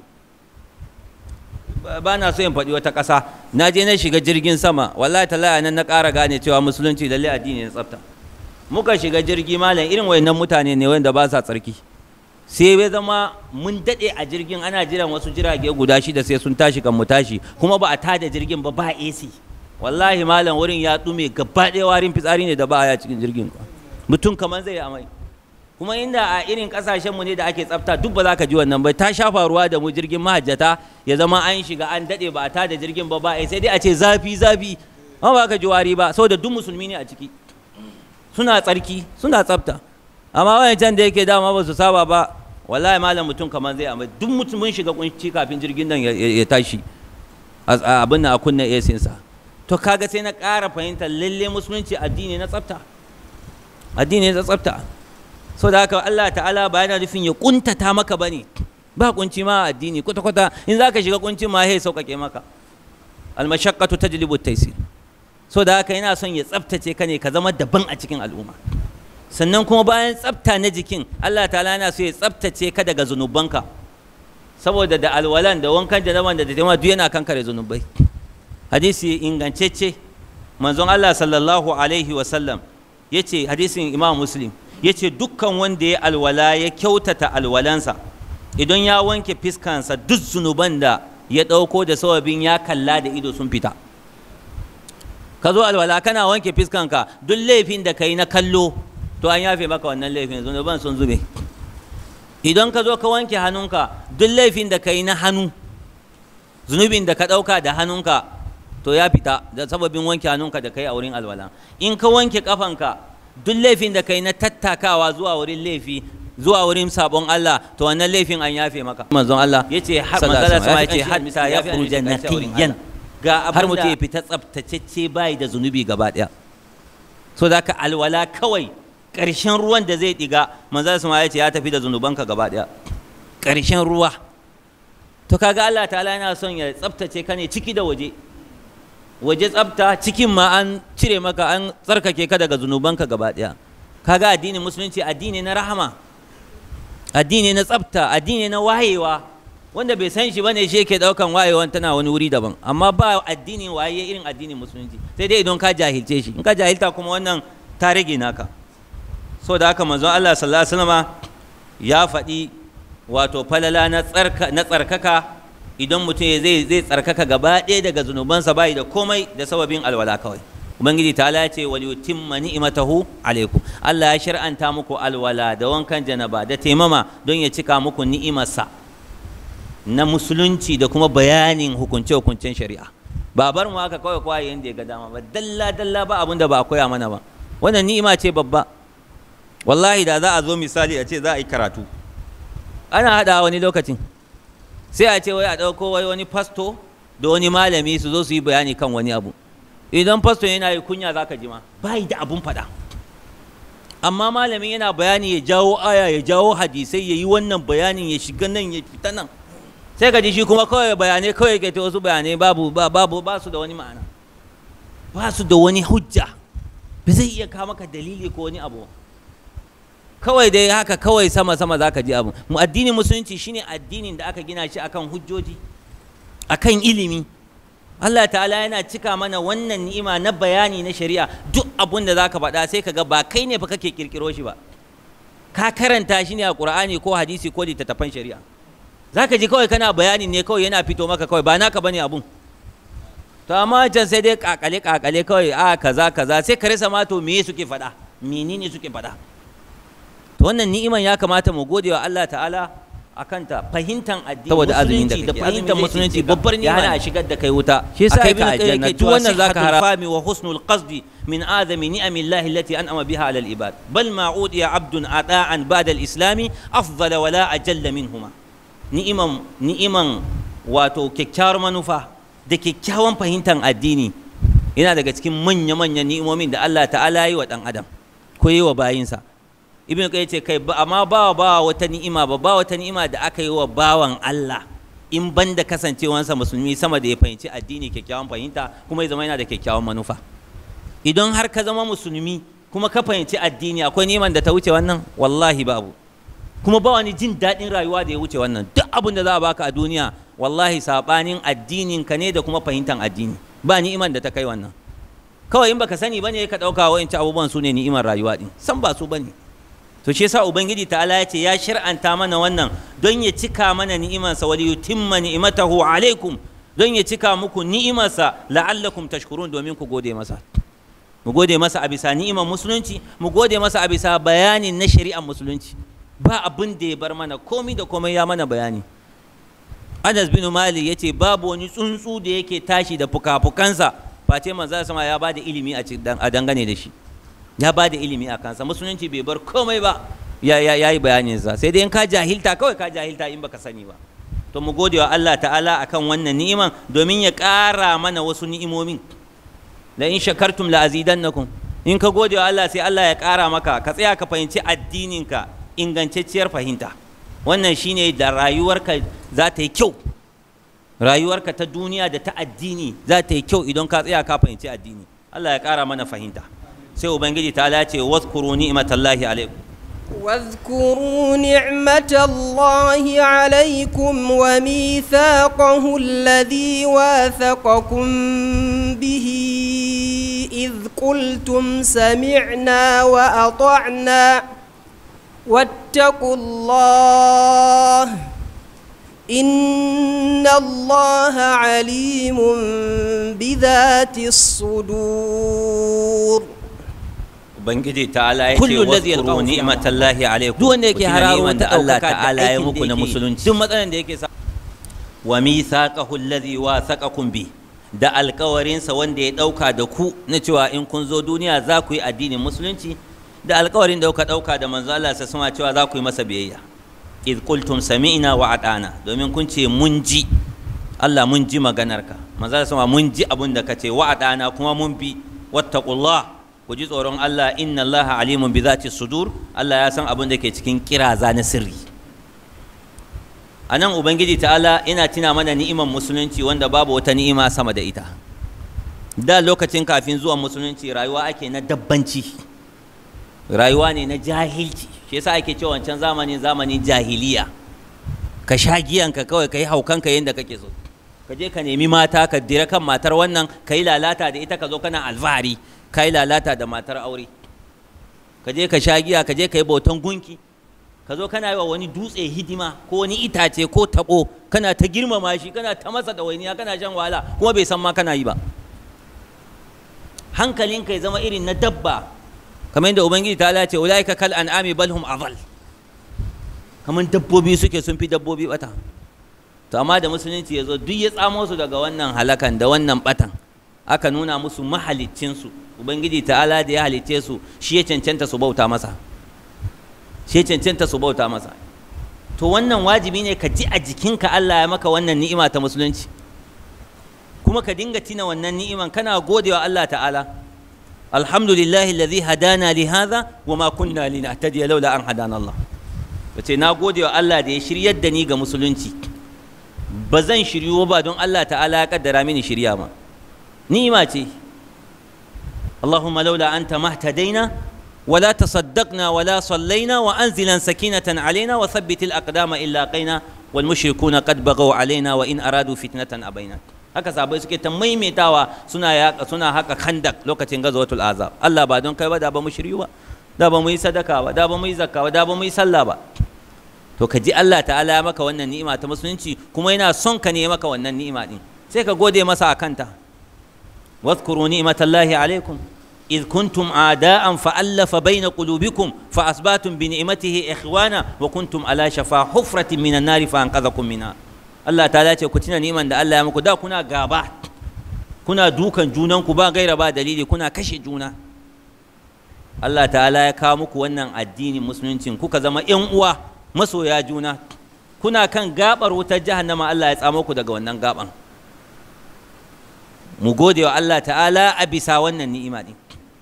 ba na so in faɗi wata ƙasa na je na shiga jirgin sama wallahi talaya nan na ƙara gane cewa musulunci lalle addini na tsafta muka shiga jirgi malam irin wayannan mutane ne wanda ba sa tsarki sai bai zama mun daɗe a jirgin ana jiran wasu jirage guda shida sai sun tashi kan mu tashi kuma ba a tada jirgin ba ba A C wallahi malam wurin ya ɗume gaba ɗaya warin fitsari ne da ba a cikin jirgin mutum kamar zai amai kuma inda a irin ƙasashenmu ne da ake tsafta duk ba za ka ji wannan ba ta shafa ruwa da mu jirgin mahajjata ya zama an shiga an daɗe ba a tada jirgin ba ba sai dai a ce zafi zafi amma ba ka ji wari ba saboda duk musulmi ne a ciki suna tsarki suna tsafta amma wani can da yake dama ba su saba ba wallahi malam mutum kamar zai amai duk mutum mun shiga kunci kafin jirgin nan ya tashi abin nan a kunna esinsa to kaga sai na ƙara fahimtar lalle musulunci addini na tsafta addini na tsafta so da haka Allah ta'ala ba yana nufin ya kuntata maka bane ba kunci ma addini kwata kwata in zaka shiga kunci ma sai sauƙaƙe maka al-mashaqqatu tajlibu at-taysir so da haka yana son ya tsaftace ka ne ka zama daban a cikin al'umma sannan kuma bayan tsafta na jikin Allah ta'ala yana so ya tsaftace ka daga zunubanka saboda da alwalan da wankan janaban da dama duk yana kankare zunubai hadisi ingantacce manzon Allah sallallahu alaihi wa sallam yace hadisin Imam Muslim yace dukkan wanda ya alwala ya kyautata alwalansa idan ya wanke fiskansa duk zunuban da ya dauko da sawabin ya kalla da ido sun fita ka zo alwala kana wanke fiskanka duk laifin da kai na kallo to an yafe maka wannan laifin zunuban sun zube idan ka zo ka wanke hannunka duk laifin da kai na hannu zunubin da ka dauka da hannunka to ya fita da sababin wanke hannunka da kai a wurin alwala in ka wanke kafanka duk laifin da kai na tattakawa zuwa wurin laifi zuwa wurin sabon Allah to wannan laifin an yafe maka manzon Allah yace har manzon Allah yace hatta ya furu jannatiyan ga har mutum ya fita tsaftatacce bai da zunubi gaba daya so da ka alwala kawai ƙarshen ruwan da zai diga manzon Allah yace ya tafi da zunubanka gaba daya ƙarshen ruwa to kaga Allah ta'ala yana son ya tsaftace ka ne ciki da waje waje tsafta cikin ma an cire maka an tsarkake ka daga zunubanka gaba daya kaga addinin musulunci addini na rahama addini na tsafta addini na wayewa wanda bai san shi bane shi yake daukan wayewan tana wani wuri daban amma ba addinin waye irin addinin musulunci sai dai idan ka jahilce shi in ka jahilta kuma wannan ta rage naka so da haka manzon Allah sallallahu alaihi wasallam ya faɗi wato falala na tsarka na tsarkaka idan mutum zai zai tsarkaka gaba ɗaya daga zunubansa bai da komai da sababin alwala kawai ubangiji ta ala ce wal yutimma ni'matahu alaikum Allah ya shar'anta muku alwala da wankan janaba da taimama don ya cika muku ni'imarsa na musulunci da kuma bayanin hukunce hukuncen shari'a ba bar mu haka kawai kawai yanda ya ga dama ba dalla dalla ba abin da ba a koya mana ba wannan ni'ima ce babba wallahi da za a zo misali a ce za a yi karatu ana hada wani lokacin sai a ce wai a ɗauko wai wani fasto da wani malami su zo su yi bayani kan wani abu idan fasto yana yi kunya za ka ji ma ba yi da abun faɗa amma malamin yana bayani ya jawo aya ya jawo hadisai ya yi wannan bayanin ya shiga nan ya fita nan sai ka ji shi kuma kawai bayanai kawai ke ta wasu bayanai babu babu ba su da wani ma'ana ba su da wani hujja ba zai iya kawo maka dalili ko wani abu kawai dai haka kawai sama-sama za ka ji abu mu addinin musulunci shine addinin da aka gina shi akan hujjoji akan ilimi Allah ta'ala yana cika mana wannan ni'ima na bayani na shari'a. Duk abun da zaka faɗa sai kaga ba kai ne fa kake kirkiro shi ba, ka karanta shi ne a Qur'ani ko hadisi ko littattafan shari'a. Zaka ji kawai kana bayani ne kawai yana fito maka kawai, ba naka bane abun. To amma can sai dai kakale kakale kawai a kaza kaza, sai ka rasa ma to me suke faɗa, menene suke faɗa. To wannan ni'iman ya kamata mu gode wa Allah ta'ala akan ta, fahimtan addini saboda azumin da kake, fahimtan musulunci babbar ni'ima, yana shigar da kai wuta. Shi yasa ibn qayyim yake cewa wannan zaka harami wa husnul qasdi min azami ni'amillahi allati an'ama biha 'ala al-ibad, bal ma udiya 'abdun ata'an ba'da al-islami afdala wa la ajalla minhuma. Ni'iman ni'iman wato kyakkyawar manufa da kyakkyawan fahimtan addini yana daga cikin manya-manyan ni'imomin da Allah ta'ala yi wa dan adam ko yi wa bayinsa. Ibn Qayyim ce kai amma ba ba wata ni'ima ba ba wata ni'ima da aka yi wa bawan Allah in banda kasancewansa musulmi sama da ya fahimci addini kyakkyawan fahimta kuma ya zama yana da kyakkyawan manufa. Idan har ka zama musulmi kuma ka fahimci addini, akwai ni'iman da ta wuce wannan? Wallahi babu. Kuma ba wani jin daɗin rayuwa da ya wuce wannan. Duk abin da za a baka a duniya wallahi sabanin addinin ka ne da kuma fahimtan addini, ba ni'iman da ta kai wannan. Kawai in baka sani bane ka ɗauka wa'inci abubuwan su ne ni'imar rayuwa din, san ba su bane. To shi yasa ubangiji ta'ala ya ce ya shir'anta mana wannan don ya cika mana ni'imarsa, wali yutimma ni'matahu alaikum, don ya cika muku ni'imarsa la'allakum tashkurun, domin ku gode masa. Mu gode masa a bisa ni'imar musulunci, mu gode masa a bisa bayanin na shari'ar musulunci. Ba abin da ya bar mana, komai da komai ya mana bayani. Anas bin Malik yace babu wani tsuntsu da yake tashi da fuka-fukansa face manzo sama ya bada ilimi a dangane da shi, ya ba da ilimi a kansa. Musulunci bai bar komai ba, ya yi bayaninsa, sai dai in ka jahilta kawai ka jahilta in baka sani ba. To mu gode wa Allah ta'ala akan wannan ni'iman domin ya ƙara mana wasu ni'imomin. La in shakartum la azidannakum, in ka gode wa Allah sai Allah ya ƙara maka, ka tsaya ka fahimci addininka ingantacciyar fahimta. Wannan shine da rayuwarka za ta yi kyau, rayuwarka ta duniya da ta addini za ta yi kyau idan ka tsaya ka fahimci addini. Allah ya ƙara mana fahimta. sai ubangiji ta ce wazkuru ni'matallahi alaikum واذكروا نعمة الله عليكم وميثاقه الذي واثقكم به إذ قلتم سمعنا وأطعنا واتقوا الله إن الله عليم بذات الصدور. Ubangiji ta'ala ya ce waskuru ni'matallahi alaikum, duk wanda yake hararo ta Allah ta'ala ya muku na musulunci, duk matsalan da yake sa wa mithaqahu alladhi wathaqakum bi, da alƙawarinsa wanda ya ɗauka da ku na cewa in kun zo duniya za ku yi addinin musulunci, da alƙawarin da kuka ɗauka da manzo Allah sai sama cewa za ku yi masa biyayya. Idh qultum sami'na wa ata'na, domin kun ce mun ji Allah, mun ji maganarka, manzo Allah sama mun ji abin da kace, wa ata'na kuma mun bi, wattaqullah, ku ji tsoron Allah, inna Allah alimun bi zati sudur, Allah ya san abin da ke cikin kiraza na sirri. Anan ubangiji ta'ala ina tuna mana ni'imar musulunci wanda babu wata ni'ima sama da ita. Da lokacin kafin zuwan musulunci rayuwa ake na dabbanci, rayuwa ne na jahilci, shi yasa ake cewa wancan zamanin zamanin jahiliya. Ka sha giyanka kawai, ka yi haukanka yadda kake so, ka je ka nemi mata, ka dira kan matar wannan, ka yi lalata da ita, ka zo kana alfahari ka yi lalata da matar aure, ka je ka sha giya, ka je ka yi bautan gunki, ka zo kana yi wa wani dutse hidima ko wani itace ko tabo, kana ta girmama shi, kana ta masa ɗawainiya, kana shan wahala kuma bai san ma kana yi ba. Hankalinka ya zama irin na dabba, kamar yadda ubangiji ta ce ulaika kal an'ami bal hum adall, kamar dabbobi suke, sun fi dabbobi bata. To amma da musulunci ya zo duk ya tsamo su daga wannan halakan da wannan batan, aka nuna musu mahaliccinsu, ubangiji ta'ala da ya halicce su shi ya cancanta su bauta masa, shi ya cancanta su bauta masa. To wannan wajibi ne ka ji a jikinka Allah ya maka wannan ni'ima ta musulunci, kuma ka dinga tina wannan ni'iman kana godewa Allah ta'ala. Alhamdulillahi alladhi hadana li hadha wa ma kunna linahtadiya laula an hadana Allah. Wace na godewa Allah da ya shiryar da ni ga musulunci, ba zan shiryu ba don Allah ta'ala ya kaddara mini shirya ma, ni'ima ce. اللهم لولا أنت ما اهتدينا ولا تصدقنا ولا صلينا وأنزلا سكينة علينا وثبت الأقدام إن لاقينا والمشركون قد بغوا علينا وإن أرادوا فتنة أبينا. haka sahabbai suke ta maimaitawa suna suna haka kandak lokacin gazawatul azab. Allah ba don kai ba da ba mu shiryu ba, da ba mu yi sadaka ba, da ba mu yi zakka ba, da ba mu yi sallah ba. To ka ji Allah ta'ala ya maka wannan ni'ima ta musulunci kuma yana son ka ne maka wannan ni'ima din, sai ka gode masa a kanta. واذكروا نعمة الله عليكم إذ كنتم أعداء فألف بين قلوبكم فأصبحتم بنعمته إخوانا وكنتم على شفا حفرة من النار فأنقذكم منها. الله تعالى ce ku tuna ni'man da Allah ya muku, da kuna gaba, kuna dukan junanku ba gaira ba dalili, kuna kashe juna. Allah ta'ala ya kawo muku wannan addinin musulunci, kuka zama ƴan uwa masoya juna, kuna kan gabar wutar jahannama, Allah ya tsamo ku daga wannan gaban. Mu gode wa Allah ta'ala a bisa wannan ni'ima din.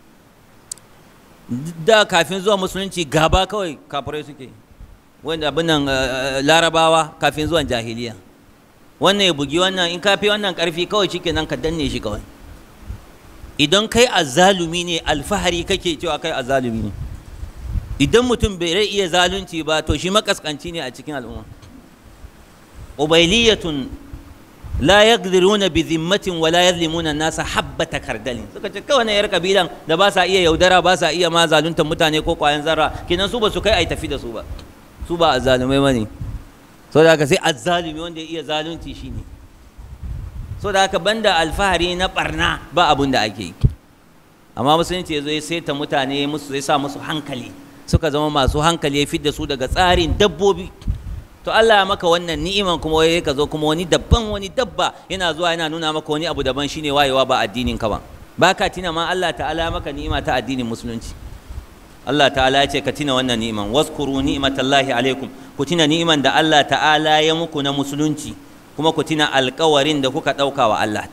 Da kafin zuwa musulunci gaba kawai kafirai suke, wanda abin nan larabawa kafin zuwan jahiliya, wannan ya bugi wannan, in kafi wannan karfi kawai shikenan ka danne shi kawai. Idan kai azzalumi ne alfahari kake cewa kai azzalumi ne. Idan mutum bai iya zalunci ba to shi makaskanci ne a cikin al'umma. Ubayliyatun la yaqdiruna bi zimmatin wa la yazlimuna an-nasa habbata kardalin. Suka ce kawai ne yar kabilan da ba sa iya yaudara, ba sa iya ma zaluntar mutane ko kwayan zarra, kenan su ba su kai ai tafi da su ba, su ba azzalumai bane. So da haka sai azzalumi wanda ya iya zalunci shine. So da haka banda alfahari na barna ba abun da ake yi. Amma musulunci yazo ya saita mutane musu, ya sa musu hankali, suka zama masu hankali, ya fidda su daga tsarin dabbobi. To Allah ya maka wannan ni'iman kuma wai ka zo kuma wani dabban wani dabba yana zuwa yana nuna maka wani abu daban shine wayewa ba addinin ka ba. Baka tina ma Allah ta'ala maka ni'ima ta addinin musulunci. Allah ta'ala ya ce ka tina wannan ni'iman, waskuru ni'matallahi alaikum, ku tina ni'iman da Allah ta'ala ya muku na musulunci, kuma ku tina alƙawarin da kuka ɗauka wa Allah.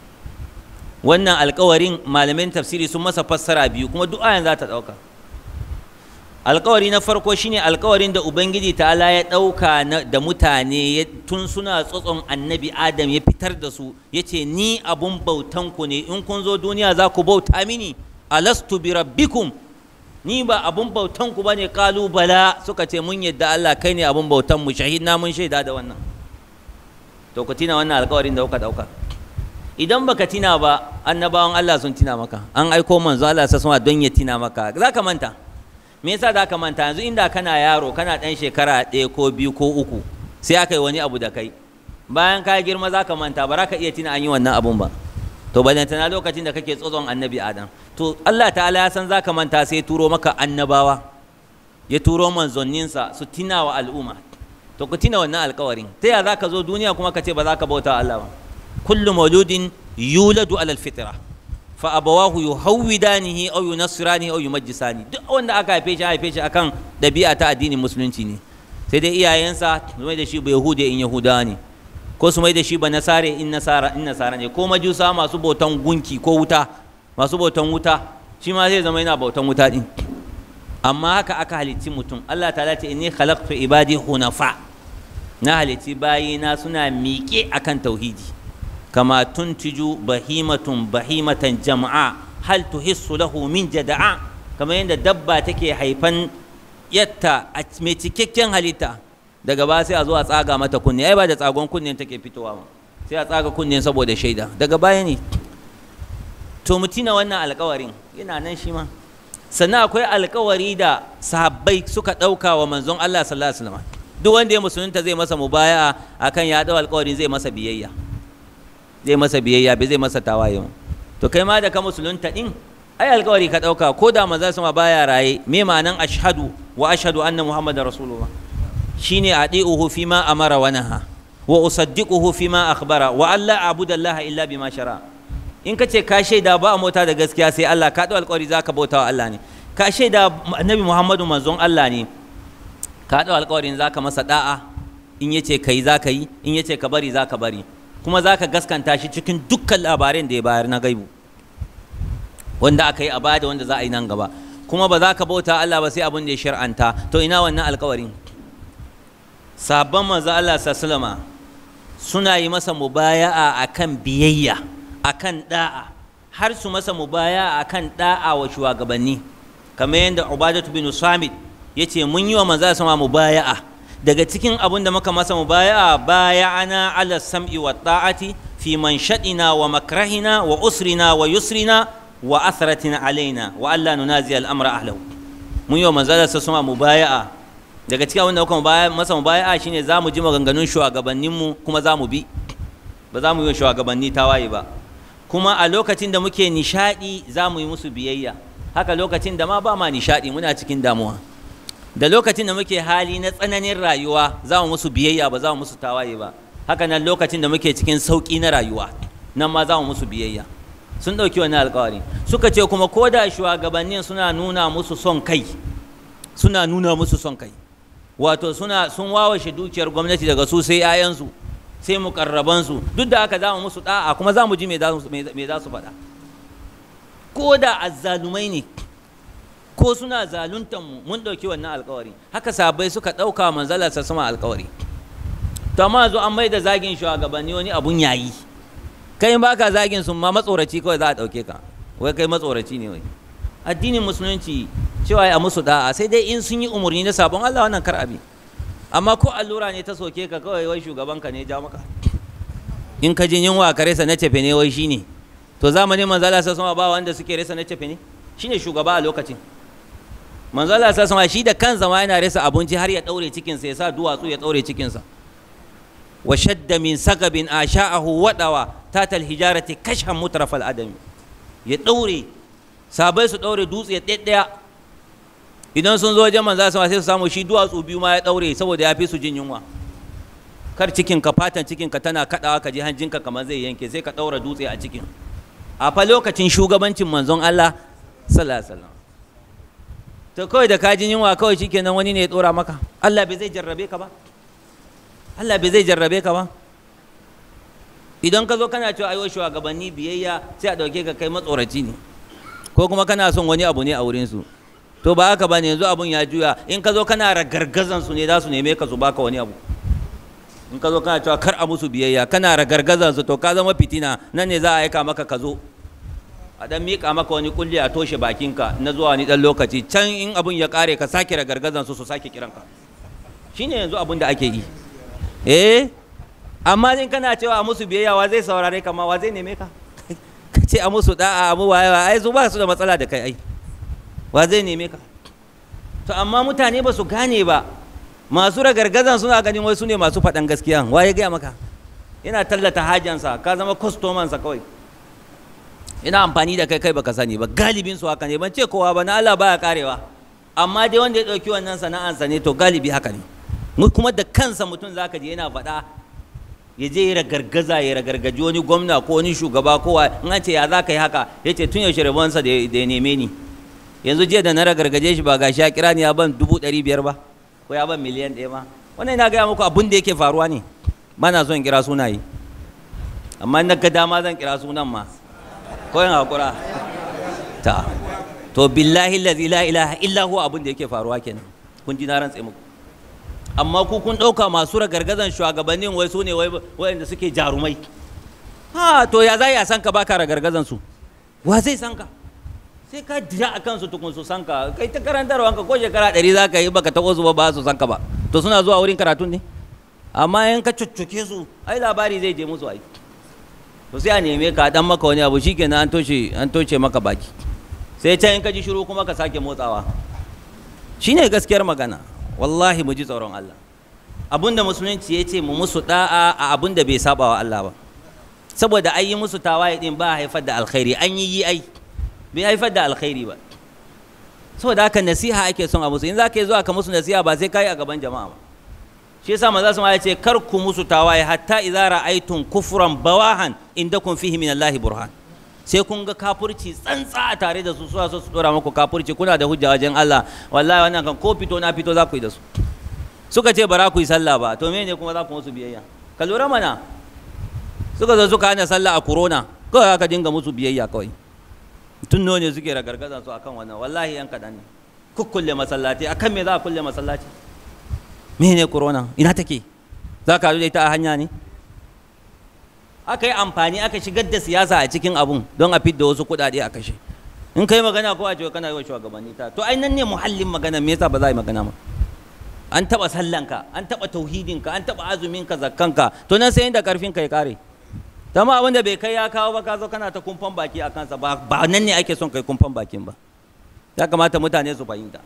Wannan alƙawarin malamin tafsiri sun masa fassara biyu kuma duk ayan za ta ɗauka. Alƙawari na farko shine alƙawarin da Ubangiji ta'ala ya ɗauka da mutane tun suna tsotson annabi Adam, ya fitar da su, ya ce ni abun bautanku ne, in kun zo duniya za ku bauta mini, alastu bi rabbikum, ni ba abun bautanku ba ne, ƙalu bala, suka ce mun yadda Allah kai ne abun bautanmu, shahidna mun shaida da wannan. To ku tina wannan alƙawarin da kuka ɗauka. Idan baka tina ba, annabawan Allah sun tina maka, an aiko manzo Allah sa sama don ya tina maka, za ka manta. Me yasa za ka manta? Yanzu inda kana yaro, kana ɗan shekara ɗaya ko biyu ko uku, sai aka yi wani abu da kai, bayan ka girma za ka manta, ba za ka iya tina an yi wannan abun ba. To balantana lokacin da kake tsotson annabi Adam. To Allah ta'ala ya san za ka manta, sai turo maka annabawa, ya turo manzanninsa su tina wa al'umma. To ku tina wannan alƙawarin. Ta yaya za ka zo duniya kuma ka ce ba za ka bauta Allah ba? Kullu mauludin yuladu alal fitra, fa abawahu yuhawwidanihi aw yunassiranihi aw yumajjisani. Duk wanda aka haife shi haife shi akan dabi'a ta addinin musulunci ne, sai dai iyayensa su mai da shi ba yahude in yahudawa ne, ko su mai da shi ba nasare in nasara in nasara ne, ko majusa masu bautan gunki ko wuta, masu bautan wuta, shi ma zai zama yana bautan wuta din. Amma haka aka halicci mutum. Allah ta'ala ce inni khalaqtu ibadi hunafa, na halicci bayina suna miƙe akan tauhidi. كما تنتج بهيمة بهيمة جمعاء هل تحس له من جدعاء. كما يند دبا تكي حيفن يتا ميتيككين halitta, daga ba sai a zo a tsaga mata kunne, ai ba da tsagon kunnen take fitowa ba, sai a tsaga kunnen saboda shaida, daga baya ne. To mutina wannan alƙawarin yana nan shi ma. Sannan akwai alƙawari da sahabbai suka ɗauka wa manzon Allah sallallahu alaihi wasallam, duk wanda ya musulunta zai masa mubaya'a akan ya ɗau alƙawarin zai masa biyayya, zai masa biyayya bai zai masa tawaye. To kai ma da ka musulunta din, ai alƙawari ka ɗauka, ko da manzo sama baya raye. Me ma'anan ashhadu wa ashhadu anna muhammadar rasulullah? Shine adi'uhu fima amara wa naha wa usaddiquhu fima akhbara wa alla a'budallaha illa bima shara. In ka ce ka shaida ba a mota da gaskiya sai Allah, ka ɗau alƙawari zaka bauta wa Allah ne. Ka shaida annabi Muhammadu manzon Allah ne, ka ɗau alƙawarin zaka masa da'a, in yace kai zaka yi, in yace ka bari zaka bari, kuma za ka gaskanta shi cikin dukkan labarin da ya bayar na gaibu, wanda aka yi a baya da wanda za a yi nan gaba. Kuma ba za ka bauta Allah ba sai abin da ya shar'anta. To ina wannan alƙawarin? Sabon manzo Allah sallama suna yi masa mubaya'a akan biyayya, akan da'a, har su masa mubaya'a akan da'a wa shugabanni, kamar yadda Ubadatu bin Samit yace mun yi wa manzo sama mubaya'a. Daga cikin abin da muka masa mubaya'a, baya'ana ala sam'i wa ta'ati fi manshadina wa makrahina wa usrina wa yusrina wa athratina alaina wa alla nunazi al-amra ahlahu. mun yi wa manzala sa suma mubaya'a, daga cikin wanda muka masa mubaya'a shine za mu ji maganganun shugabanninmu kuma za mu bi, ba za mu yi wa shugabanni tawaye ba. kuma a lokacin da muke nishadi za mu yi musu biyayya, haka lokacin da ma ba ma nishadi muna cikin damuwa, da lokacin da muke hali na tsananin rayuwa za mu musu biyayya ba za mu musu tawaye ba, haka nan lokacin da muke cikin sauƙi na rayuwa nan ma za mu musu biyayya. sun ɗauki wani alƙawari. Suka ce kuma ko da shugabannin suna nuna musu son kai, suna nuna musu son kai, wato suna sun wawashe dukiyar gwamnati daga su sai 'ya'yansu sai mukarrabansu, duk da haka za mu musu da'a kuma za mu ji me za su faɗa. Ko da azzalumai ne ko suna zaluntan mu mun ɗauki wannan alƙawari. Haka sahabbai suka ɗauka manzalar sa sama alƙawari. To amma zo an mai da zagin shugabanni wani abun yayi, kai in baka zagin sun ma matsoraci kawai za a ɗauke ka, wai kai matsoraci ne wai. Addinin musulunci cewa a musu da'a, sai dai in sun yi umarni na sabon Allah wannan kar abi. Amma ko allura ne ta soke ka kawai wai shugabanka ne ja maka, in ka ji yunwa ka resa na cefe ne wai shine. To zamanin manzala sa sama ba wanda suke resa na cefe ne, shine shugaba a lokacin. Manzala sa sama shi da kansa ma yana resa abinci har ya daure cikinsa, ya sa duwatsu ya daure cikinsa. wa shadda min sagabin asha'ahu wadawa tatal hijarati kashan mutrafal adami, ya daure sabai su daure dutse ɗaya idan sun zo wajen manzo sai su samu shi duwatsu biyu ma ya daure saboda ya fi su jin yunwa. Kar cikin ka fatan cikin ka tana kadawa ka ji hanjinka kamar zai yanke, sai ka daura dutse a cikin. A fa lokacin shugabancin manzon Allah sallallahu alaihi wasallam. To kawai da ka jin yunwa kawai shikenan wani ne ya dora maka, Allah bai zai jarrabe ka ba, Allah bai zai jarrabe ka ba. Idan ka zo kana cewa aiwa shugabanni biyayya sai a dauke ka kai matsoraci ne, ko kuma kana son wani abu ne a wurin su. To ba haka bane, yanzu abun ya juya. In ka zo kana ragargazan su ne za su neme ka su baka wani abu. In ka zo kana cewa kar a musu biyayya, kana ragargazan su, to ka zama fitina. Nan ne za a aika maka ka zo a dan miƙa maka wani kulli a toshe bakinka na zuwa wani dan lokaci, can in abun ya kare ka sake ragargazan su su sake kiranka. Shine yanzu abun da ake yi. Eh, amma in kana cewa a musu biyayya, wa zai saurare ka ma, wa zai neme ka? Ka ce a musu da'a, abu waye ai su ba su da matsala da kai ai, wa zai neme ka? To amma mutane ba su gane ba, masu ragargazan suna ganin wai su ne masu faɗan gaskiya. Wa ya gaya maka? Yana tallata hajansa, ka zama kwastomansa kawai, ina amfani da kai kai baka sani ba. Galibin su haka ne, ban ce kowa ba, na Allah baya karewa, amma dai wanda ya ɗauki wannan sana'ansa ne, to galibi haka ne. Kuma da kansa mutum zaka je yana faɗa, ya je ya ragargaza ya ragargaji wani gwamna ko wani shugaba kowa, in an ce ya za ka yi haka, ya ce tun yaushe rabonsa da ya neme ni. Yanzu jiya da na ragargaje shi ba gashi ya kira ni ya ban dubu ɗari biyar ba, ko ya ban miliyan ɗaya ma. Wannan ina gaya muku abin da yake faruwa ne, ba na son kira sunaye, amma na ga dama zan kira sunan ma, ko yin haƙura ta. To billahi lazi la ilaha illa huwa abin da yake faruwa kenan. Kun ji na rantse muku. Amma ku kun ɗauka masu ragargazan shugabannin wai su ne wayanda suke jarumai. Ha, to ya za a san ka baka ragargazan su? Wa zai san ka? Sai ka dira a kansu tukun su san ka. Kai ta karantarwa ka ko shekara ɗari za ka yi baka taɓo su ba, ba su san ka ba. To suna zuwa wurin karatun ne? Amma in ka cuccuke su, ai labari zai je musu ai. To sai a neme ka dan maka wani abu, shikenan an toshe an toshe maka baki. Sai can in ka ji shiru kuma ka sake motsawa. Shine gaskiyar magana. Wallahi mu ji tsoron Allah. Abinda musulunci ya ce mu musu da'a a abinda bai saba wa Allah ba, saboda an yi musu tawaye din ba haifar da alkhairi, an yi yi ai bai haifar da alkhairi ba. Saboda haka nasiha ake son a musu. In za ka yi zuwa ka musu nasiha ba sai ka yi a gaban jama'a ba. Shi yasa manzo sama ya ce kar ku musu tawaye hatta idza ra'aytum kufran bawahan indakum fihi min Allahi burhan. Sai kun ga kafurci tsantsa a tare da su, suna so su dora muku kafurci, kuna da hujja wajen Allah, wallahi wannan kan ko fito na fito za ku yi da su. Suka ce ba za ku yi sallah ba, to mene kuma za ku musu biyayya? Ka lura mana, suka zo suka hana sallah a corona, kawai aka dinga musu biyayya kawai. Tun nawa ne suke ragargaza su akan wannan? Wallahi yan kaɗan ne. Kukkulle masallaci, akan me za a kulle masallaci? Mene corona? Ina take? Za ka zo da ita a hanya ne? Aka yi amfani aka shigar da siyasa a cikin abun don a fidda wasu kuɗaɗe a kashe. In kai magana ko a ce kana yi wa shugabanni ta, to ai nan ne muhallin magana, me yasa ba za a yi magana ma? An taɓa sallanka, an taɓa tauhidinka, an taɓa azuminka, zakkanka, to nan sai inda ƙarfinka ya ƙare. dama abin da bai kai ya kawo ba ka zo kana ta kumfan baki a kansa ba ba nan ne ake son kai kumfan bakin ba. Ya kamata mutane su fahimta.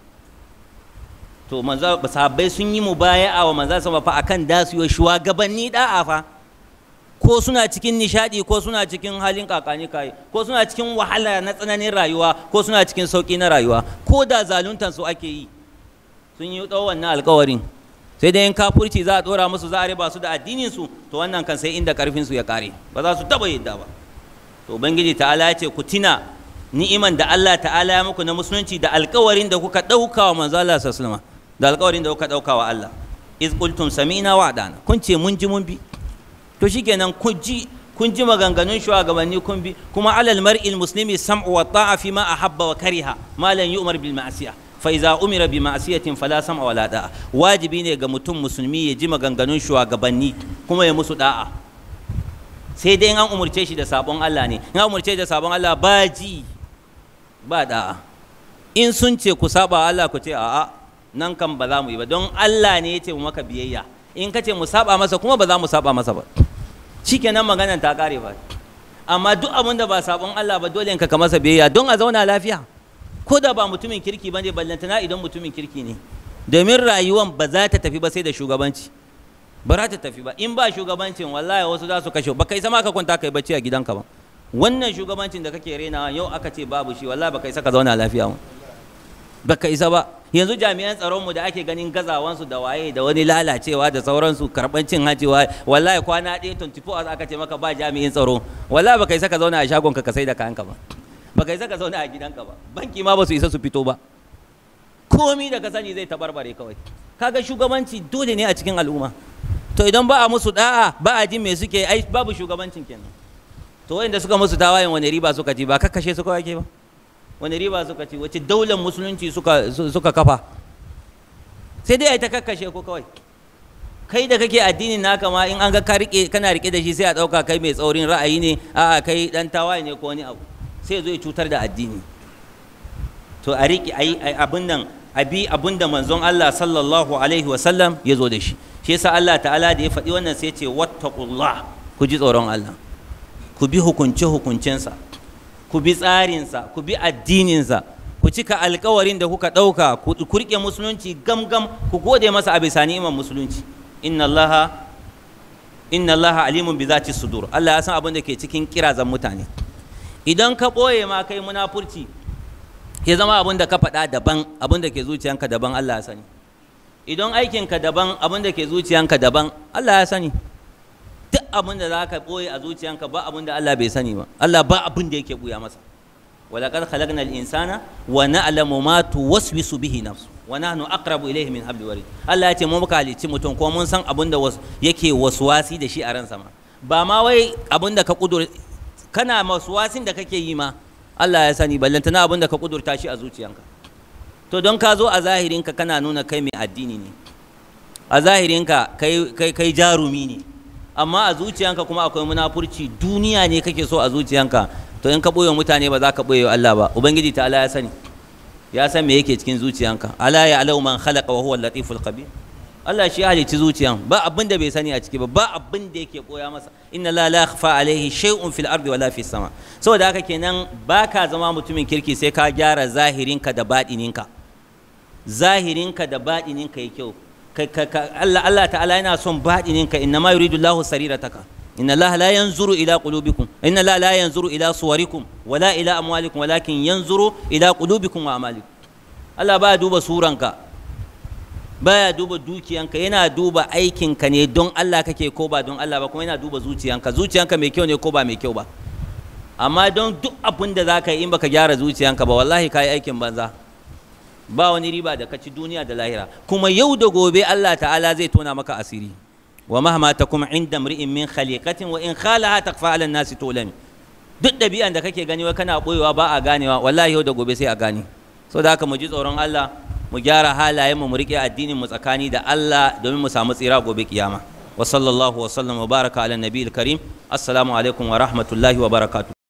To manzo sahabbai sun yi mubaya'a wa manzo sama fa akan da su yi shugabanni da'a fa, ko suna cikin nishadi ko suna cikin halin kakani kai ko suna cikin wahala na tsananin rayuwa ko suna cikin sauki na rayuwa, ko da zaluntan su ake yi sun yi dawo wannan alƙawarin. Sai dai in kafurci za a dora musu, za a riba su da addinin su, to wannan kan sai inda karfin su ya kare, ba za su taba yadda ba. To ubangiji ta'ala ya ce ku tina ni'iman da Allah ta'ala ya muku na musulunci da alƙawarin da kuka dauka wa manzo Allah sallallahu alaihi wasallam, da alƙawarin da kuka dauka wa Allah. Iz qultum sami'na wa ata'na, kun ce mun ji mun bi. To shikenan kun ji kun ji maganganun shugabanni kun bi. Kuma alal mar'il muslimi sam'u wa ta'a fi ma ahabba wa kariha ma lan yu'mar bil ma'siyah, fa iza umira bi ma'siyatin fala sam'a wala da'a. Wajibi ne ga mutum musulmi ya ji maganganun shugabanni kuma ya musu da'a, sai dai in an umurce shi da sabon Allah ne. In an umurce da sabon Allah ba ji ba da'a. In sun ce ku saba Allah ku ce a'a, nan kan ba za mu yi ba, don Allah ne ya ce mu maka biyayya. In ka ce mu saba masa kuma ba za mu saba masa ba, shikenan maganan ta kare ba. Amma duk abin da ba sabon Allah ba dole in ka masa biyayya don a zauna lafiya, ko da ba mutumin kirki ba ne, ballantana idan mutumin kirki ne, domin rayuwan ba za ta tafi ba sai da shugabanci, ba za ta tafi ba. In ba shugabancin wallahi wasu za su kashe, ba kai sama ka kwanta kai bacci a gidanka ba. Wannan shugabancin da kake renawa yau aka ce babu shi, wallahi ba kai saka zauna lafiya ba, ba ka isa ba. Yanzu jami'an tsaronmu da ake ganin gazawansu da waye da wani lalacewa da sauransu, karɓar cin hanci, wallahi kwana ɗaya twenty four hours aka ce maka ba jami'in tsaro, wallahi ba kai saka zauna a shagonka ka sai da kayanka ba, ba kai saka zauna a gidanka ba, banki ma ba su isa su fito ba, komi da ka sani zai tabarbare kawai. Kaga shugabanci dole ne a cikin al'umma. To idan ba a musu da'a, ba a jin me suke, ai babu shugabancin kenan. To wanda suka musu tawayen wani riba suka ci? Ba kakkashe su kawai ke ba? Wani riba suka ci? Wace daular musulunci suka suka kafa? Sai dai ai ta kakkashe ko kawai. Kai da kake addinin naka ma in an ga ka rike kana rike da shi sai a dauka kai mai tsaurin ra'ayi ne, a'a kai dan tawaye ne ko wani abu, sai zo ya cutar da addini. To a rike ai abin nan, abi abin da manzon Allah sallallahu alaihi wa sallam ya zo da shi. Shi yasa Allah ta'ala da ya faɗi wannan sai ya ce wattaqullah, ku ji tsoron Allah, ku bi hukunce hukuncensa, ku bi tsarinsa, ku bi addininsa, ku cika alkawarin da kuka ɗauka, ku riƙe musulunci gamgam, ku gode masa a bisa ni'imar musulunci. Inna allaha inna allaha alimun bi zati sudur, Allah ya san abin da ke cikin kirazan mutane. Idan ka ɓoye ma kai munafurci, ya zama abin da ka faɗa daban, abin da ke zuciyanka daban, Allah ya sani. Idan aikinka daban, abin da ke zuciyanka daban, Allah ya sani. Duk abin da za ka ɓoye a zuciyanka ba abin da Allah bai sani ba. Allah ba abin da yake ɓuya masa. Walaqad khalaqnal insana wa na'lamu ma tuwaswisu bihi nafsu wa nahnu aqrabu ilayhi min hablil warid. Allah ya ce mu muka halicci mutum kuma mun san abin da yake waswasi da shi a ransa ma. Ba ma wai abin da ka kudur kana waswasin da kake yi ma Allah ya sani, ballantana abin da ka kudurta shi a zuciyanka. To don ka zo a zahirinka kana nuna kai mai addini ne, a zahirinka kai kai kai jarumi ne, amma a zuciyanka kuma akwai munafurci, duniya ne kake so a zuciyanka. To in ka boye mutane ba za ka boye Allah ba. Ubangiji ta Allah ya sani, ya san me yake cikin zuciyanka. Ala ya'lamu man khalaqa wa huwa al-latiful khabir. Allah shi halicci zuciyan, ba abin da bai sani a ciki ba, ba abin da yake koya masa. Inna la la yakhfa alayhi shay'un fil ardi wala fis sama. Saboda haka kenan baka zama mutumin kirki sai ka gyara zahirinka da baɗininka. Zahirinka da baɗininka yake kyau. Allah Allah ta'ala yana son baɗininka. Inna ma yuridu Allahu sarirataka. Inna Allah la yanzuru ila qulubikum, inna Allah la yanzuru ila suwarikum wala ila amwalikum walakin yanzuru ila qulubikum wa amalikum. Allah baya duba suranka, baya duba dukiyanka, yana duba aikinka ne, don Allah kake ko ba don Allah ba, kuma yana duba zuciyanka, zuciyanka mai kyau ne ko ba mai kyau ba. Amma don duk abin da zaka yi in baka gyara zuciyanka ba, wallahi kai aikin banza, ba wani riba da kaci duniya da lahira. Kuma yau da gobe Allah ta'ala zai tona maka asiri. Wa mahma takum inda mri'in min khaliqatin wa in khalaha takfa 'ala an-nasi tulami. Duk dabi'an da kake gani wai kana boyewa ba a ganewa, wallahi yau da gobe sai a gane. Saboda haka mu ji tsoron Allah, mu gyara halayen mu, mu rike addinin mu tsakani da Allah domin mu samu tsira gobe kiyama. Wa sallallahu wa sallam wa baraka ala nabiyil karim. Assalamu alaikum wa rahmatullahi wa barakatuh.